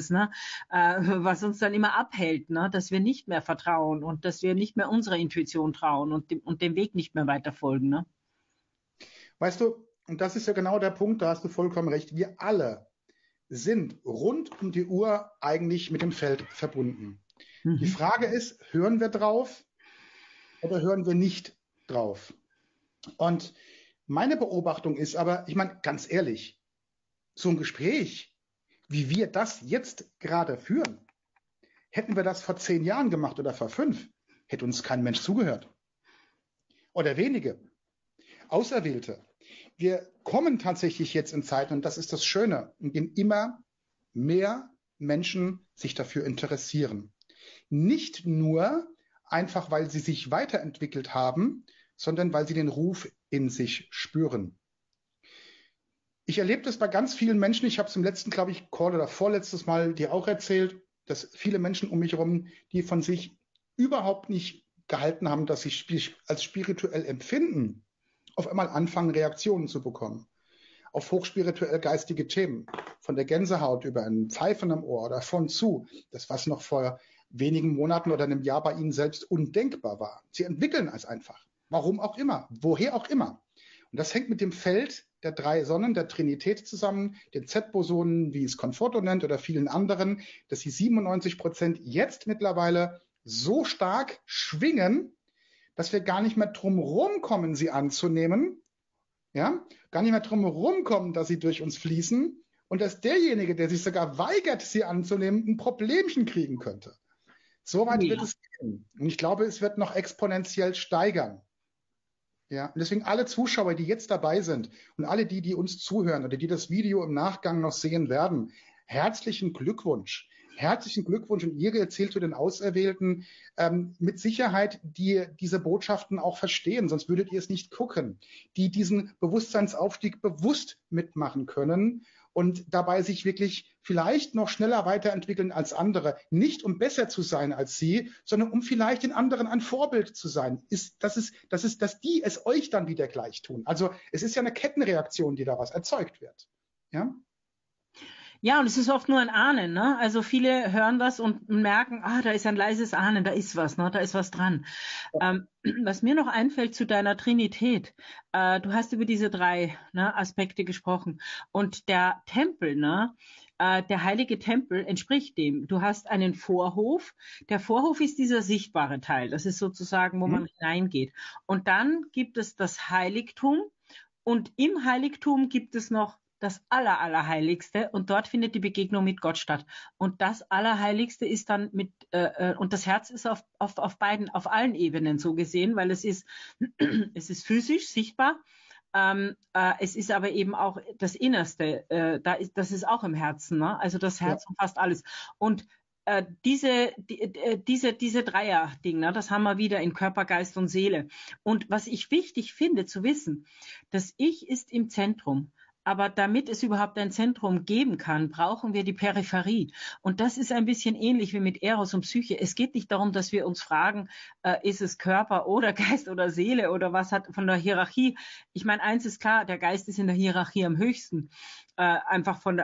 was uns dann immer abhält, ne, dass wir nicht mehr vertrauen und dass wir nicht mehr unserer Intuition trauen und dem Weg nicht mehr weiter folgen, ne? Weißt du, und das ist ja genau der Punkt, da hast du vollkommen recht, wir alle sind rund um die Uhr eigentlich mit dem Feld verbunden. Die Frage ist, hören wir drauf oder hören wir nicht drauf? Und meine Beobachtung ist aber, ich meine, ganz ehrlich, so ein Gespräch, wie wir das jetzt gerade führen, hätten wir das vor 10 Jahren gemacht oder vor 5, hätte uns kein Mensch zugehört. Oder wenige. Auserwählte. Wir kommen tatsächlich jetzt in Zeiten, und das ist das Schöne, in denen immer mehr Menschen sich dafür interessieren. Nicht nur einfach, weil sie sich weiterentwickelt haben, sondern weil sie den Ruf in sich spüren. Ich erlebe das bei ganz vielen Menschen. Ich habe es im letzten, glaube ich, Call oder vorletztes Mal dir auch erzählt, dass viele Menschen um mich herum, die von sich überhaupt nicht gehalten haben, dass sie als spirituell empfinden, auf einmal anfangen, Reaktionen zu bekommen. Auf hochspirituell geistige Themen. Von der Gänsehaut über ein Pfeifen im Ohr oder von zu. Das, was noch vor wenigen Monaten oder einem Jahr bei ihnen selbst undenkbar war. Sie entwickeln es einfach. Warum auch immer. Woher auch immer. Und das hängt mit dem Feld der 3 Sonnen, der Trinität zusammen, den Z-Bosonen, wie es Conforto nennt, oder vielen anderen, dass sie 97% jetzt mittlerweile so stark schwingen, dass wir gar nicht mehr drum rumkommen, sie anzunehmen, ja, gar nicht mehr drum rumkommen, dass sie durch uns fließen und dass derjenige, der sich sogar weigert, sie anzunehmen, ein Problemchen kriegen könnte. So weit wird es gehen. Und ich glaube, es wird noch exponentiell steigern. Ja, und deswegen alle Zuschauer, die jetzt dabei sind und alle die uns zuhören oder die das Video im Nachgang noch sehen werden, herzlichen Glückwunsch. Herzlichen Glückwunsch und ihr zählt zu den Auserwählten, mit Sicherheit, die diese Botschaften auch verstehen, sonst würdet ihr es nicht gucken, die diesen Bewusstseinsaufstieg bewusst mitmachen können und dabei sich wirklich vielleicht noch schneller weiterentwickeln als andere, nicht um besser zu sein als sie, sondern um vielleicht den anderen ein Vorbild zu sein, dass die es euch dann wieder gleich tun. Also es ist ja eine Kettenreaktion, die daraus erzeugt wird. Ja? Ja, und es ist oft nur ein Ahnen, ne? Also viele hören das und merken, da ist ein leises Ahnen, da ist was, ne? Da ist was dran. Was mir noch einfällt zu deiner Trinität, du hast über diese 3 Aspekte gesprochen und der Tempel, ne? Der heilige Tempel entspricht dem. Du hast einen Vorhof. Der Vorhof ist dieser sichtbare Teil. Das ist sozusagen, wo man hineingeht. Und dann gibt es das Heiligtum und im Heiligtum gibt es noch das Allerheiligste und dort findet die Begegnung mit Gott statt. Und das Allerheiligste ist dann und das Herz ist auf allen Ebenen so gesehen, weil es ist physisch sichtbar. Es ist aber eben auch das Innerste, das ist auch im Herzen, ne? Also das Herz umfasst alles. Und diese Dreier-Ding, ne, das haben wir wieder in Körper, Geist und Seele. Und was ich wichtig finde zu wissen, das Ich ist im Zentrum. Aber damit es überhaupt ein Zentrum geben kann, brauchen wir die Peripherie. Und das ist ein bisschen ähnlich wie mit Eros und Psyche. Es geht nicht darum, dass wir uns fragen, ist es Körper oder Geist oder Seele oder was hat von der Hierarchie. Ich meine, eins ist klar, der Geist ist in der Hierarchie am höchsten. Einfach von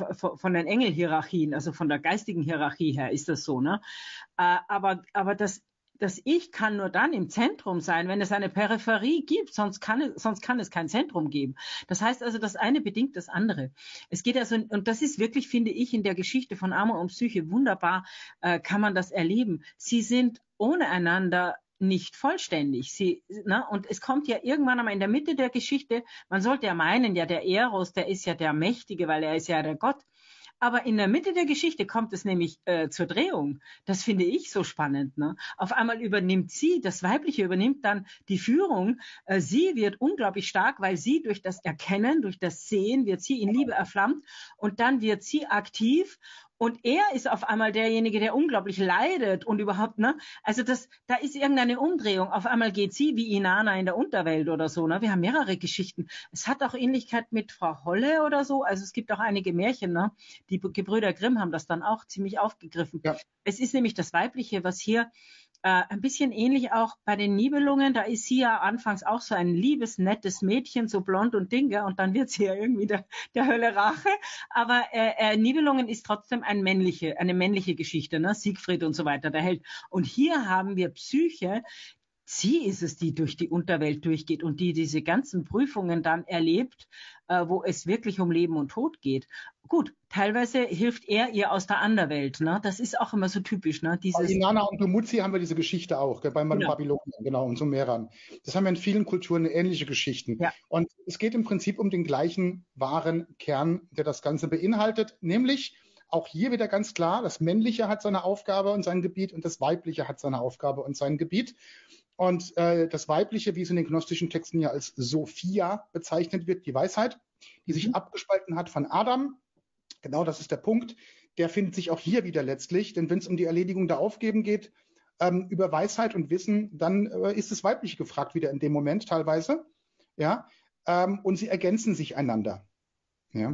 den Engelhierarchien, also von der geistigen Hierarchie her ist das so, ne? Aber das Ich kann nur dann im Zentrum sein, wenn es eine Peripherie gibt, sonst kann es kein Zentrum geben. Das heißt also, das eine bedingt das andere. Es geht also, und das ist wirklich, finde ich, in der Geschichte von Amor und Psyche wunderbar, kann man das erleben. Sie sind ohne einander nicht vollständig. Und es kommt ja irgendwann einmal in der Mitte der Geschichte, man sollte ja meinen, ja, der Eros, der ist ja der Mächtige, weil er ist ja der Gott. Aber in der Mitte der Geschichte kommt es nämlich zur Drehung. Das finde ich so spannend, ne? Auf einmal übernimmt sie, das Weibliche übernimmt dann die Führung. Sie wird unglaublich stark, weil sie durch das Erkennen, durch das Sehen, wird sie in Liebe erflammt und dann wird sie aktiv. Und er ist auf einmal derjenige, der unglaublich leidet und überhaupt, ne? Also da ist irgendeine Umdrehung. Auf einmal geht sie wie Inanna in der Unterwelt oder so, ne? Wir haben mehrere Geschichten. Es hat auch Ähnlichkeit mit Frau Holle oder so. Also es gibt auch einige Märchen, ne? Die Gebrüder Grimm haben das dann auch ziemlich aufgegriffen. Ja. Es ist nämlich das Weibliche, was hier ein bisschen ähnlich auch bei den Nibelungen, da ist sie ja anfangs auch so ein liebes, nettes Mädchen, so blond und Dinge, und dann wird sie ja irgendwie der Hölle Rache. Aber Nibelungen ist trotzdem eine männliche Geschichte, ne? Siegfried und so weiter, der Held. Und hier haben wir Psyche. Sie ist es, die durch die Unterwelt durchgeht und die diese ganzen Prüfungen dann erlebt, wo es wirklich um Leben und Tod geht. Gut, teilweise hilft er ihr aus der Anderwelt, ne? Das ist auch immer so typisch, ne? Bei Inanna und Dumuzi haben wir diese Geschichte auch, bei Babylonien, genau, und Sumerern. Das haben wir in vielen Kulturen ähnliche Geschichten. Ja. Und es geht im Prinzip um den gleichen wahren Kern, der das Ganze beinhaltet, nämlich auch hier wieder ganz klar, das Männliche hat seine Aufgabe und sein Gebiet und das Weibliche hat seine Aufgabe und sein Gebiet. Und das Weibliche, wie es in den gnostischen Texten ja als Sophia bezeichnet wird, die Weisheit, die sich abgespalten hat von Adam. Genau, das ist der Punkt. Der findet sich auch hier wieder letztlich, denn wenn es um die Erledigung der Aufgaben geht, über Weisheit und Wissen, dann ist das Weibliche gefragt wieder in dem Moment teilweise. Ja, und sie ergänzen sich einander. Ja.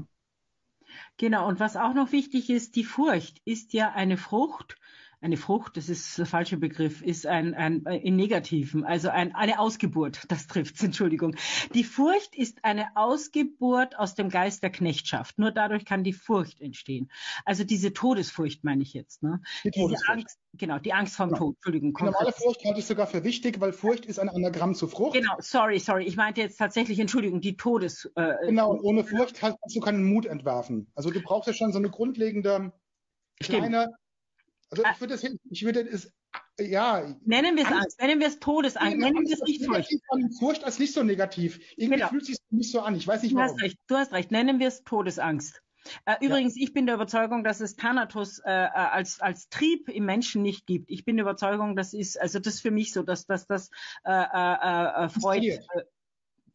Genau, und was auch noch wichtig ist, die Furcht ist ja eine Frucht. Eine Frucht, das ist der falsche Begriff, ist in Negativen, also eine Ausgeburt, das trifft's, Entschuldigung. Die Furcht ist eine Ausgeburt aus dem Geist der Knechtschaft. Nur dadurch kann die Furcht entstehen. Also diese Todesfurcht meine ich jetzt, ne? Diese Angst, genau, die Angst vorm Tod, Entschuldigung. Die normale Furcht halte ich sogar für wichtig, weil Furcht ist ein Anagramm zu Frucht. Genau, sorry, ich meinte jetzt tatsächlich, Entschuldigung, die Genau, und ohne Furcht kannst du keinen Mut entwerfen. Also du brauchst ja schon so eine grundlegende kleine... Also ich würde es, ja. Nennen wir es Angst, nennen wir es Todesangst, nennen wir es nicht Furcht. Furcht als nicht so negativ. Irgendwie fühlt es sich nicht so an. Ich weiß nicht warum. Du hast recht, nennen wir es Todesangst. Übrigens, ich bin der Überzeugung, dass es Thanatos als Trieb im Menschen nicht gibt. Ich bin der Überzeugung, das ist für mich so, dass das Freud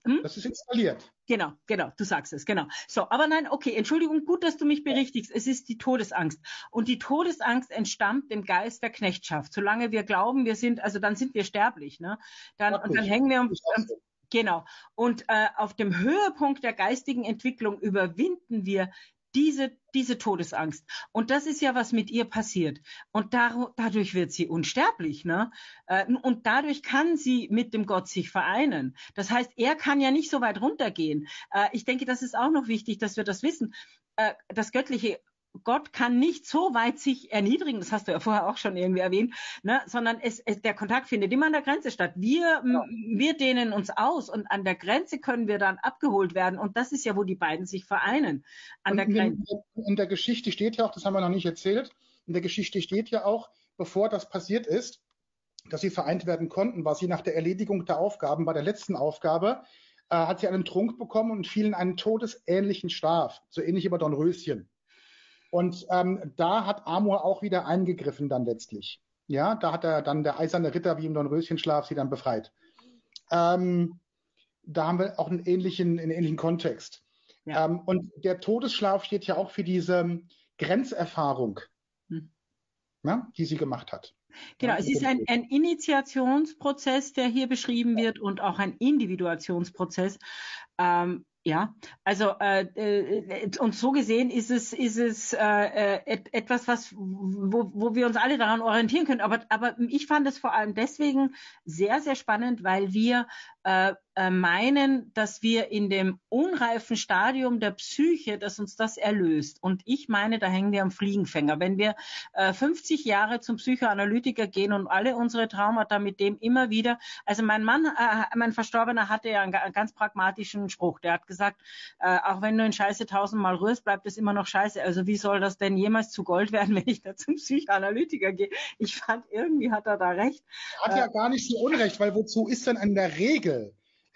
Das ist installiert. Genau, du sagst es, genau. So, aber nein, okay, Entschuldigung, gut, dass du mich berichtigst. Es ist die Todesangst. Und die Todesangst entstammt dem Geist der Knechtschaft. Solange wir glauben, dann sind wir sterblich, ne? Und dann hängen wir genau. Und auf dem Höhepunkt der geistigen Entwicklung überwinden wir diese Todesangst. Und das ist ja, was mit ihr passiert. Und dadurch wird sie unsterblich, ne? Und dadurch kann sie mit dem Gott sich vereinen. Das heißt, er kann ja nicht so weit runtergehen. Ich denke, das ist auch noch wichtig, dass wir das wissen. Das göttliche Gott kann nicht so weit sich erniedrigen, das hast du ja vorher auch schon irgendwie erwähnt, ne, sondern der Kontakt findet immer an der Grenze statt. Wir dehnen uns aus und an der Grenze können wir dann abgeholt werden. Und das ist ja, wo die beiden sich vereinen, an der Grenze. In der Geschichte steht ja auch, das haben wir noch nicht erzählt, in der Geschichte steht ja auch, bevor das passiert ist, dass sie vereint werden konnten, war sie nach der Erledigung der Aufgaben, bei der letzten Aufgabe, hat sie einen Trunk bekommen und fiel in einen todesähnlichen Schlaf, so ähnlich wie bei Dornröschen. Und da hat Amor auch wieder eingegriffen dann letztlich. Ja, da hat er dann der eiserne Ritter wie im Dornröschenschlaf sie dann befreit. Da haben wir auch einen ähnlichen Kontext. Ja. Und der Todesschlaf steht ja auch für diese Grenzerfahrung, die sie gemacht hat. Genau, es ist ein Initiationsprozess, der hier beschrieben wird und auch ein Individuationsprozess. Ja, also und so gesehen ist es etwas, wo wir uns alle daran orientieren können. Aber ich fand es vor allem deswegen sehr, sehr spannend, weil wir meinen, dass wir in dem unreifen Stadium der Psyche, dass uns das erlöst. Und ich meine, da hängen wir am Fliegenfänger. Wenn wir 50 Jahre zum Psychoanalytiker gehen und alle unsere Traumata mit dem immer wieder, also mein Verstorbener hatte ja einen ganz pragmatischen Spruch. Der hat gesagt, auch wenn du in Scheiße 1000-mal rührst, bleibt es immer noch Scheiße. Also wie soll das denn jemals zu Gold werden, wenn ich da zum Psychoanalytiker gehe? Ich fand, irgendwie hat er da recht. Er hat ja gar nicht so Unrecht, weil wozu ist denn in der Regel,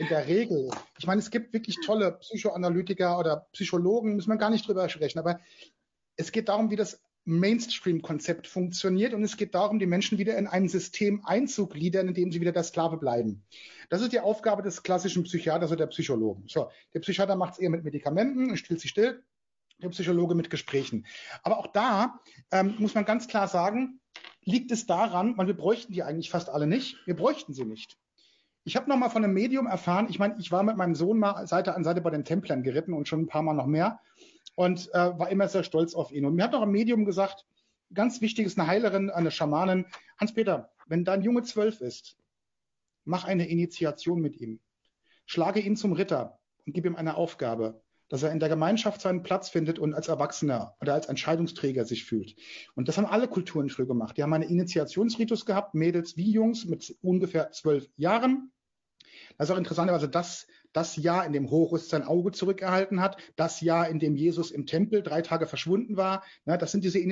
ich meine, es gibt wirklich tolle Psychoanalytiker oder Psychologen, muss man gar nicht drüber sprechen, aber es geht darum, wie das Mainstream-Konzept funktioniert und es geht darum, die Menschen wieder in ein System einzugliedern, in dem sie wieder der Sklave bleiben. Das ist die Aufgabe des klassischen Psychiaters oder der Psychologen. So, der Psychiater macht es eher mit Medikamenten und stellt sich still, der Psychologe mit Gesprächen. Aber auch da muss man ganz klar sagen, liegt es daran, weil wir bräuchten die eigentlich fast alle nicht, wir bräuchten sie nicht. Ich habe noch mal von einem Medium erfahren, ich meine, ich war mit meinem Sohn mal Seite an Seite bei den Templern geritten und schon ein paar Mal noch mehr und war immer sehr stolz auf ihn. Und mir hat noch ein Medium gesagt, ganz wichtig ist eine Heilerin, eine Schamanin, Hans-Peter, wenn dein Junge 12 ist, mach eine Initiation mit ihm. Schlage ihn zum Ritter und gib ihm eine Aufgabe, dass er in der Gemeinschaft seinen Platz findet und als Erwachsener oder als Entscheidungsträger sich fühlt. Und das haben alle Kulturen früher gemacht. Die haben einen Initiationsritus gehabt, Mädels wie Jungs mit ungefähr 12 Jahren. Das ist auch interessanterweise das Jahr, in dem Horus sein Auge zurückerhalten hat, das Jahr, in dem Jesus im Tempel 3 Tage verschwunden war. Das sind diese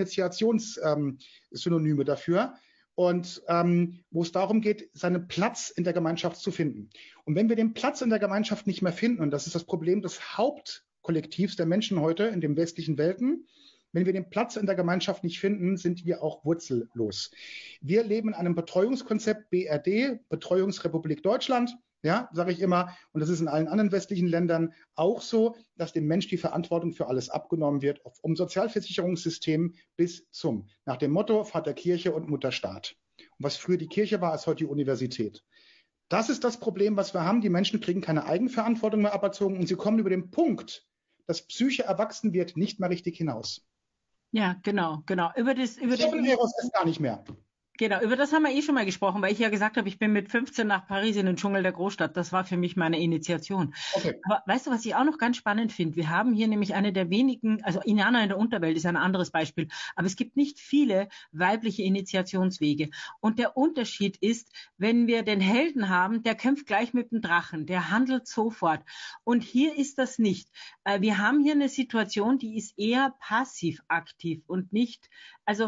Initiationssynonyme dafür. Und wo es darum geht, seinen Platz in der Gemeinschaft zu finden. Und wenn wir den Platz in der Gemeinschaft nicht mehr finden, und das ist das Problem des Hauptkollektivs der Menschen heute in den westlichen Welten, wenn wir den Platz in der Gemeinschaft nicht finden, sind wir auch wurzellos. Wir leben in einem Betreuungskonzept BRD, Betreuungsrepublik Deutschland, ja, sage ich immer, und das ist in allen anderen westlichen Ländern auch so, dass dem Mensch die Verantwortung für alles abgenommen wird, vom Sozialversicherungssystem bis nach dem Motto Vater Kirche und Mutter Staat. Und was früher die Kirche war, ist heute die Universität. Das ist das Problem, was wir haben. Die Menschen kriegen keine Eigenverantwortung mehr aberzogen und sie kommen über den Punkt, dass Psyche erwachsen wird, nicht mehr richtig hinaus. Ja, genau. Über das gar nicht mehr. Genau, über das haben wir schon mal gesprochen, weil ich ja gesagt habe, ich bin mit 15 nach Paris in den Dschungel der Großstadt. Das war für mich meine Initiation. Okay. Aber weißt du, was ich auch noch ganz spannend finde? Wir haben hier nämlich eine der wenigen, also Indianer in der Unterwelt ist ein anderes Beispiel, aber es gibt nicht viele weibliche Initiationswege. Und der Unterschied ist, wenn wir den Helden haben, der kämpft gleich mit dem Drachen, der handelt sofort. Und hier ist das nicht. Wir haben hier eine Situation, die ist eher passiv-aktiv und nicht, also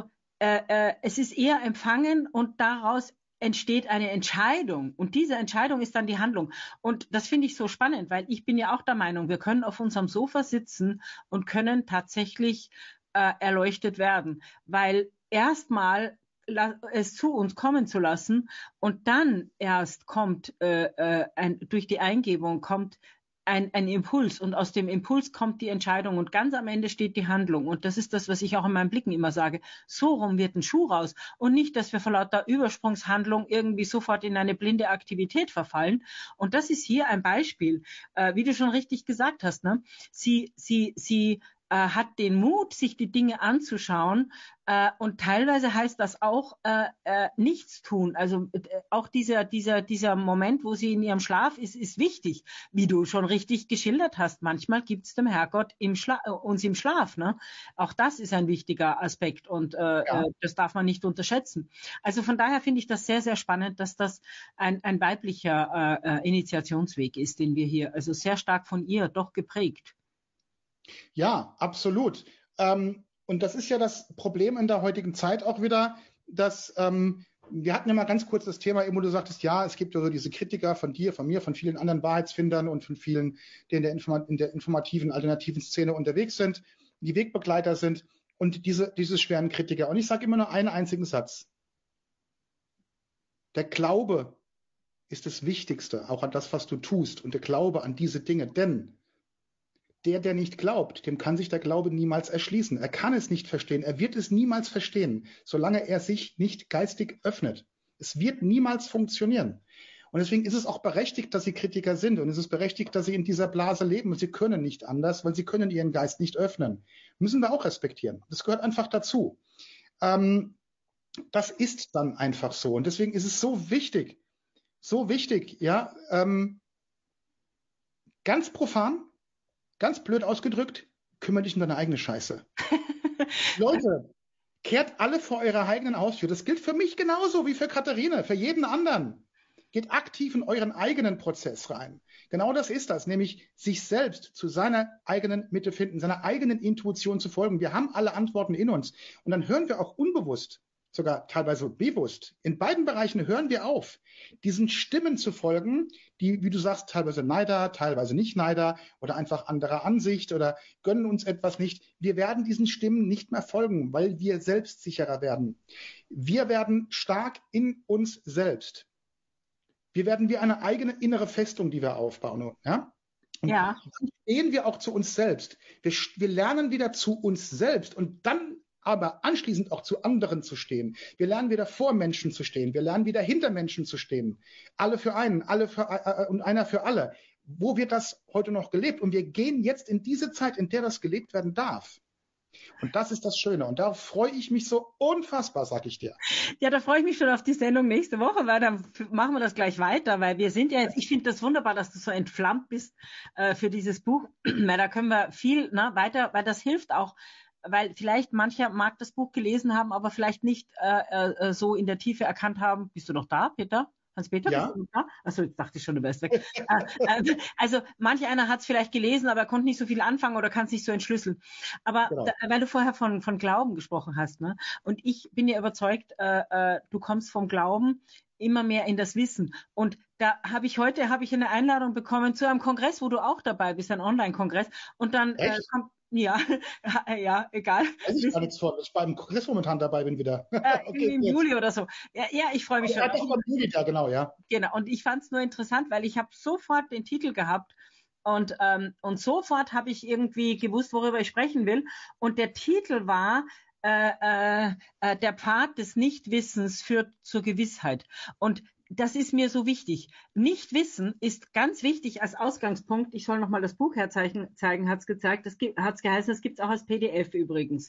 es ist eher empfangen und daraus entsteht eine Entscheidung und diese Entscheidung ist dann die Handlung und das finde ich so spannend, weil ich bin ja auch der Meinung, wir können auf unserem Sofa sitzen und können tatsächlich erleuchtet werden, weil erstmal es zu uns kommen zu lassen und dann erst kommt durch die Eingebung kommt ein Impuls und aus dem Impuls kommt die Entscheidung und ganz am Ende steht die Handlung. Und das ist das, was ich auch in meinen Blicken immer sage. So rum wird ein Schuh raus. Und nicht, dass wir vor lauter Übersprungshandlung irgendwie sofort in eine blinde Aktivität verfallen. Und das ist hier ein Beispiel, wie du schon richtig gesagt hast. Ne? Sie hat den Mut, sich die Dinge anzuschauen. Und teilweise heißt das auch nichts tun. Also auch dieser Moment, wo sie in ihrem Schlaf ist wichtig, wie du schon richtig geschildert hast. Manchmal gibt es dem Herrgott uns im Schlaf. Ne? Auch das ist ein wichtiger Aspekt und das darf man nicht unterschätzen. Also von daher finde ich das sehr, sehr spannend, dass das ein weiblicher Initiationsweg ist, den wir hier, also sehr stark von ihr doch geprägt. Ja, absolut. Und das ist ja das Problem in der heutigen Zeit auch wieder, dass wir hatten ja mal ganz kurz das Thema, wo du sagtest, ja, es gibt ja so diese Kritiker von dir, von mir, von vielen anderen Wahrheitsfindern und von vielen, die in der informativen, alternativen Szene unterwegs sind, die Wegbegleiter sind und diese schweren Kritiker. Und ich sage immer nur einen einzigen Satz. Der Glaube ist das Wichtigste, auch an das, was du tust, und der Glaube an diese Dinge, denn der nicht glaubt, dem kann sich der Glaube niemals erschließen. Er kann es nicht verstehen. Er wird es niemals verstehen, solange er sich nicht geistig öffnet. Es wird niemals funktionieren. Und deswegen ist es auch berechtigt, dass sie Kritiker sind. Und es ist berechtigt, dass sie in dieser Blase leben. Und sie können nicht anders, weil sie können ihren Geist nicht öffnen. Müssen wir auch respektieren. Das gehört einfach dazu. Das ist dann einfach so. Und deswegen ist es so wichtig, ja, ganz profan, ganz blöd ausgedrückt, kümmere dich um deine eigene Scheiße. Leute, kehrt alle vor eurer eigenen Haustür. Das gilt für mich genauso wie für Katharina, für jeden anderen. Geht aktiv in euren eigenen Prozess rein. Genau das ist das, nämlich sich selbst zu seiner eigenen Mitte finden, seiner eigenen Intuition zu folgen. Wir haben alle Antworten in uns. Und dann hören wir auch unbewusst, sogar teilweise bewusst, in beiden Bereichen hören wir auf, diesen Stimmen zu folgen, die, wie du sagst, teilweise Neider, teilweise nicht Neider oder einfach anderer Ansicht oder gönnen uns etwas nicht. Wir werden diesen Stimmen nicht mehr folgen, weil wir selbstsicherer werden. Wir werden stark in uns selbst. Wir werden wie eine eigene innere Festung, die wir aufbauen. Ja? Und ja. Dann stehen wir auch zu uns selbst. Wir lernen wieder zu uns selbst und dann aber anschließend auch zu anderen zu stehen. Wir lernen wieder vor Menschen zu stehen. Wir lernen wieder hinter Menschen zu stehen. Alle für einen, und einer für alle. Wo wird das heute noch gelebt? Und wir gehen jetzt in diese Zeit, in der das gelebt werden darf. Und das ist das Schöne. Und darauf freue ich mich so unfassbar, sag ich dir. Ja, da freue ich mich schon auf die Sendung nächste Woche, weil dann machen wir das gleich weiter, weil wir sind ja jetzt, ich finde das wunderbar, dass du so entflammt bist für dieses Buch, weil da können wir viel weiter, weil das hilft auch, weil vielleicht mancher mag das Buch gelesen haben, aber vielleicht nicht so in der Tiefe erkannt haben. Bist du noch da, Peter? Hans-Peter? Ja. Bist du noch da? Achso, jetzt dachte ich schon, du wärst weg. Also manch einer hat es vielleicht gelesen, aber er konnte nicht so viel anfangen oder kann es nicht so entschlüsseln. Aber Genau. weil du vorher von Glauben gesprochen hast, ne? Und ich bin ja überzeugt, du kommst vom Glauben immer mehr in das Wissen. Und da habe ich eine Einladung bekommen zu einem Kongress, wo du auch dabei bist, ein Online-Kongress. Und dann kommt ja, egal. Weiß ich gar nichts von. Ich beim Kongress momentan dabei bin wieder. Okay, im Juli oder so. Ja, ich freue mich schon. Ja, doch, im Juli, ja, genau, ja. Genau, und ich fand es nur interessant, weil ich habe sofort den Titel gehabt und sofort habe ich irgendwie gewusst, worüber ich sprechen will. Und der Titel war der Pfad des Nichtwissens führt zur Gewissheit. Und das ist mir so wichtig. Nichtwissen ist ganz wichtig als Ausgangspunkt. Ich soll nochmal das Buch herzeigen, hat es gezeigt. Das hat es geheißen, das gibt es auch als PDF übrigens.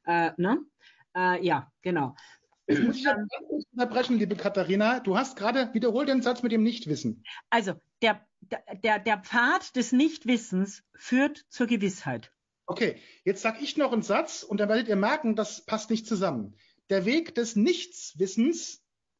Ja, genau. Jetzt muss ich ja ganz kurz unterbrechen, liebe Katharina. Du hast gerade wiederholt den Satz mit dem Nichtwissen. Also, der Pfad des Nichtwissens führt zur Gewissheit. Okay, jetzt sage ich noch einen Satz und dann werdet ihr merken, das passt nicht zusammen. Der Weg des Nichtswissens.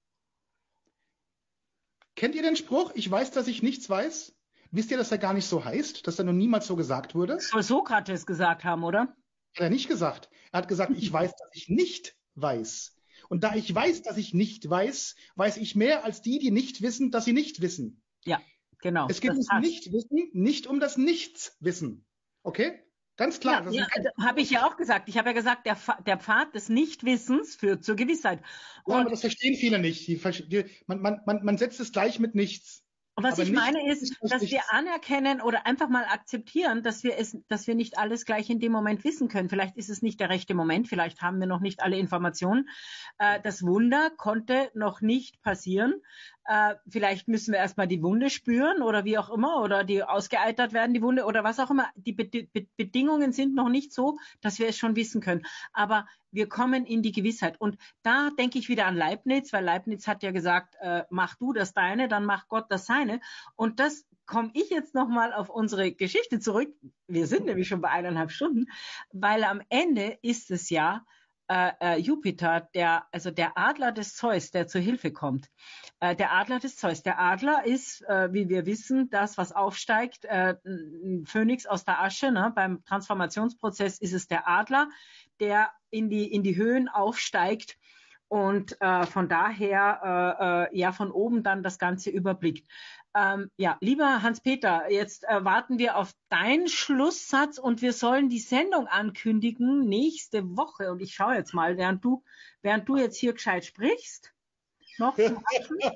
Kennt ihr den Spruch, ich weiß, dass ich nichts weiß? Wisst ihr, dass er gar nicht so heißt, dass er noch niemals so gesagt wurde? Soll Sokrates gesagt haben, oder? Hat er nicht gesagt. Er hat gesagt, ich weiß, dass ich nicht weiß. Und da ich weiß, dass ich nicht weiß, weiß ich mehr als die nicht wissen, dass sie nicht wissen. Ja, genau. Es geht ums Nichtwissen, nicht um das Nichtswissen. Okay? Ganz klar. Habe ich ja auch gesagt. Ich habe ja gesagt, der Pfad des Nichtwissens führt zur Gewissheit. Ja, aber das verstehen viele nicht. Man setzt es gleich mit nichts. Und was Aber ich nicht- meine ist, dass wir anerkennen oder einfach mal akzeptieren, dass wir nicht alles gleich in dem Moment wissen können. Vielleicht ist es nicht der rechte Moment, vielleicht haben wir noch nicht alle Informationen. Das Wunder konnte noch nicht passieren. Vielleicht müssen wir erstmal die Wunde spüren oder wie auch immer, oder die ausgeeitert werden, die Wunde oder was auch immer. Die Bedingungen sind noch nicht so, dass wir es schon wissen können. Aber wir kommen in die Gewissheit. Und da denke ich wieder an Leibniz, weil Leibniz hat ja gesagt, mach du das Deine, dann macht Gott das Seine. Und das komme ich jetzt nochmal auf unsere Geschichte zurück. Wir sind nämlich schon bei 1,5 Stunden, weil am Ende ist es ja Jupiter, der Adler des Zeus, der zur Hilfe kommt. Der Adler des Zeus. Der Adler ist, wie wir wissen, das, was aufsteigt, ein Phönix aus der Asche. Ne? Beim Transformationsprozess ist es der Adler, der in die Höhen aufsteigt und von daher von oben dann das Ganze überblickt. Lieber Hans-Peter, jetzt warten wir auf deinen Schlusssatz und wir sollen die Sendung ankündigen nächste Woche. Und ich schaue jetzt mal, während du jetzt hier gescheit sprichst. Noch zum Abschluss.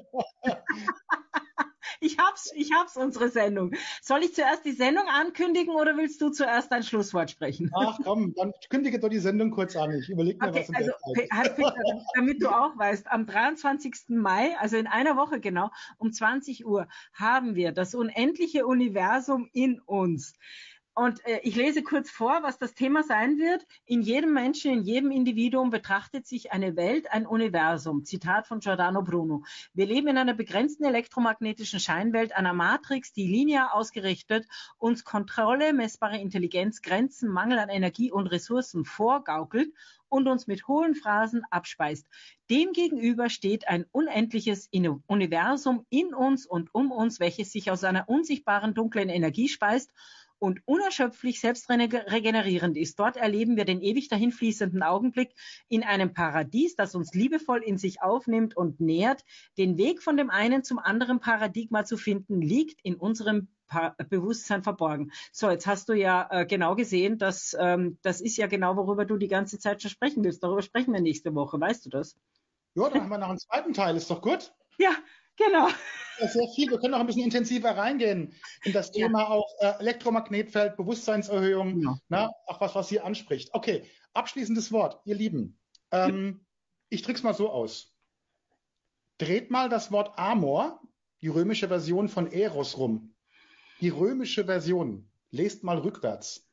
Ich hab's, unsere Sendung. Soll ich zuerst die Sendung ankündigen oder willst du zuerst dein Schlusswort sprechen? Ach komm, dann kündige doch die Sendung kurz an. Ich überlege mir was in der Zeit. Hans-Peter, damit du auch weißt, am 23. Mai, also in einer Woche genau, um 20 Uhr, haben wir das unendliche Universum in uns. Und ich lese kurz vor, was das Thema sein wird. In jedem Menschen, in jedem Individuum betrachtet sich eine Welt, ein Universum. Zitat von Giordano Bruno. Wir leben in einer begrenzten elektromagnetischen Scheinwelt, einer Matrix, die linear ausgerichtet uns Kontrolle, messbare Intelligenz, Grenzen, Mangel an Energie und Ressourcen vorgaukelt und uns mit hohlen Phrasen abspeist. Demgegenüber steht ein unendliches Universum in uns und um uns, welches sich aus einer unsichtbaren dunklen Energie speist und unerschöpflich selbst regenerierend ist. Dort erleben wir den ewig dahinfließenden Augenblick in einem Paradies, das uns liebevoll in sich aufnimmt und nährt. Den Weg von dem einen zum anderen Paradigma zu finden, liegt in unserem Bewusstsein verborgen. So, jetzt hast du ja genau gesehen, dass das ist ja genau, worüber du die ganze Zeit schon sprechen willst. Darüber sprechen wir nächste Woche. Weißt du das? Ja, dann haben wir noch einen zweiten Teil. Ist doch gut? Ja, genau. Ja, sehr viel. Wir können noch ein bisschen intensiver reingehen in das Thema auch Elektromagnetfeld, Bewusstseinserhöhung, auch was hier anspricht. Okay, abschließendes Wort, ihr Lieben. Ich drücke es mal so aus. Dreht mal das Wort Amor, die römische Version von Eros, rum. Die römische Version. Lest mal rückwärts.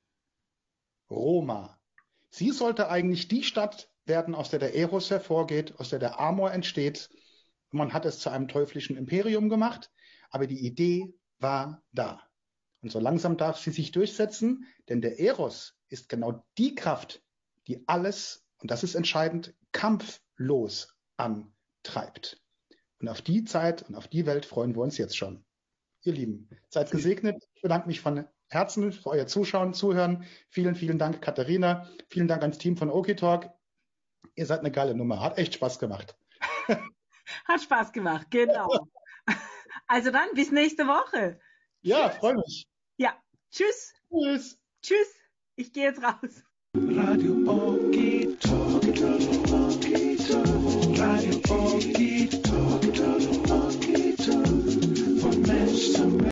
Roma. Sie sollte eigentlich die Stadt werden, aus der der Eros hervorgeht, aus der der Amor entsteht. Man hat es zu einem teuflischen Imperium gemacht, aber die Idee war da. Und so langsam darf sie sich durchsetzen, denn der Eros ist genau die Kraft, die alles, und das ist entscheidend, kampflos antreibt. Und auf die Zeit und auf die Welt freuen wir uns jetzt schon. Ihr Lieben, seid gesegnet. Ich bedanke mich von Herzen für euer Zuschauen, Zuhören. Vielen, vielen Dank, Katharina. Vielen Dank ans Team von Okitalk. Ihr seid eine geile Nummer. Hat echt Spaß gemacht. Hat Spaß gemacht, genau. Also dann, bis nächste Woche. Ja, freue mich. Ja, tschüss. Tschüss. Tschüss. Ich gehe jetzt raus. Radio Okie Talk. Radio Okie Talk. Von Mensch zu Mensch.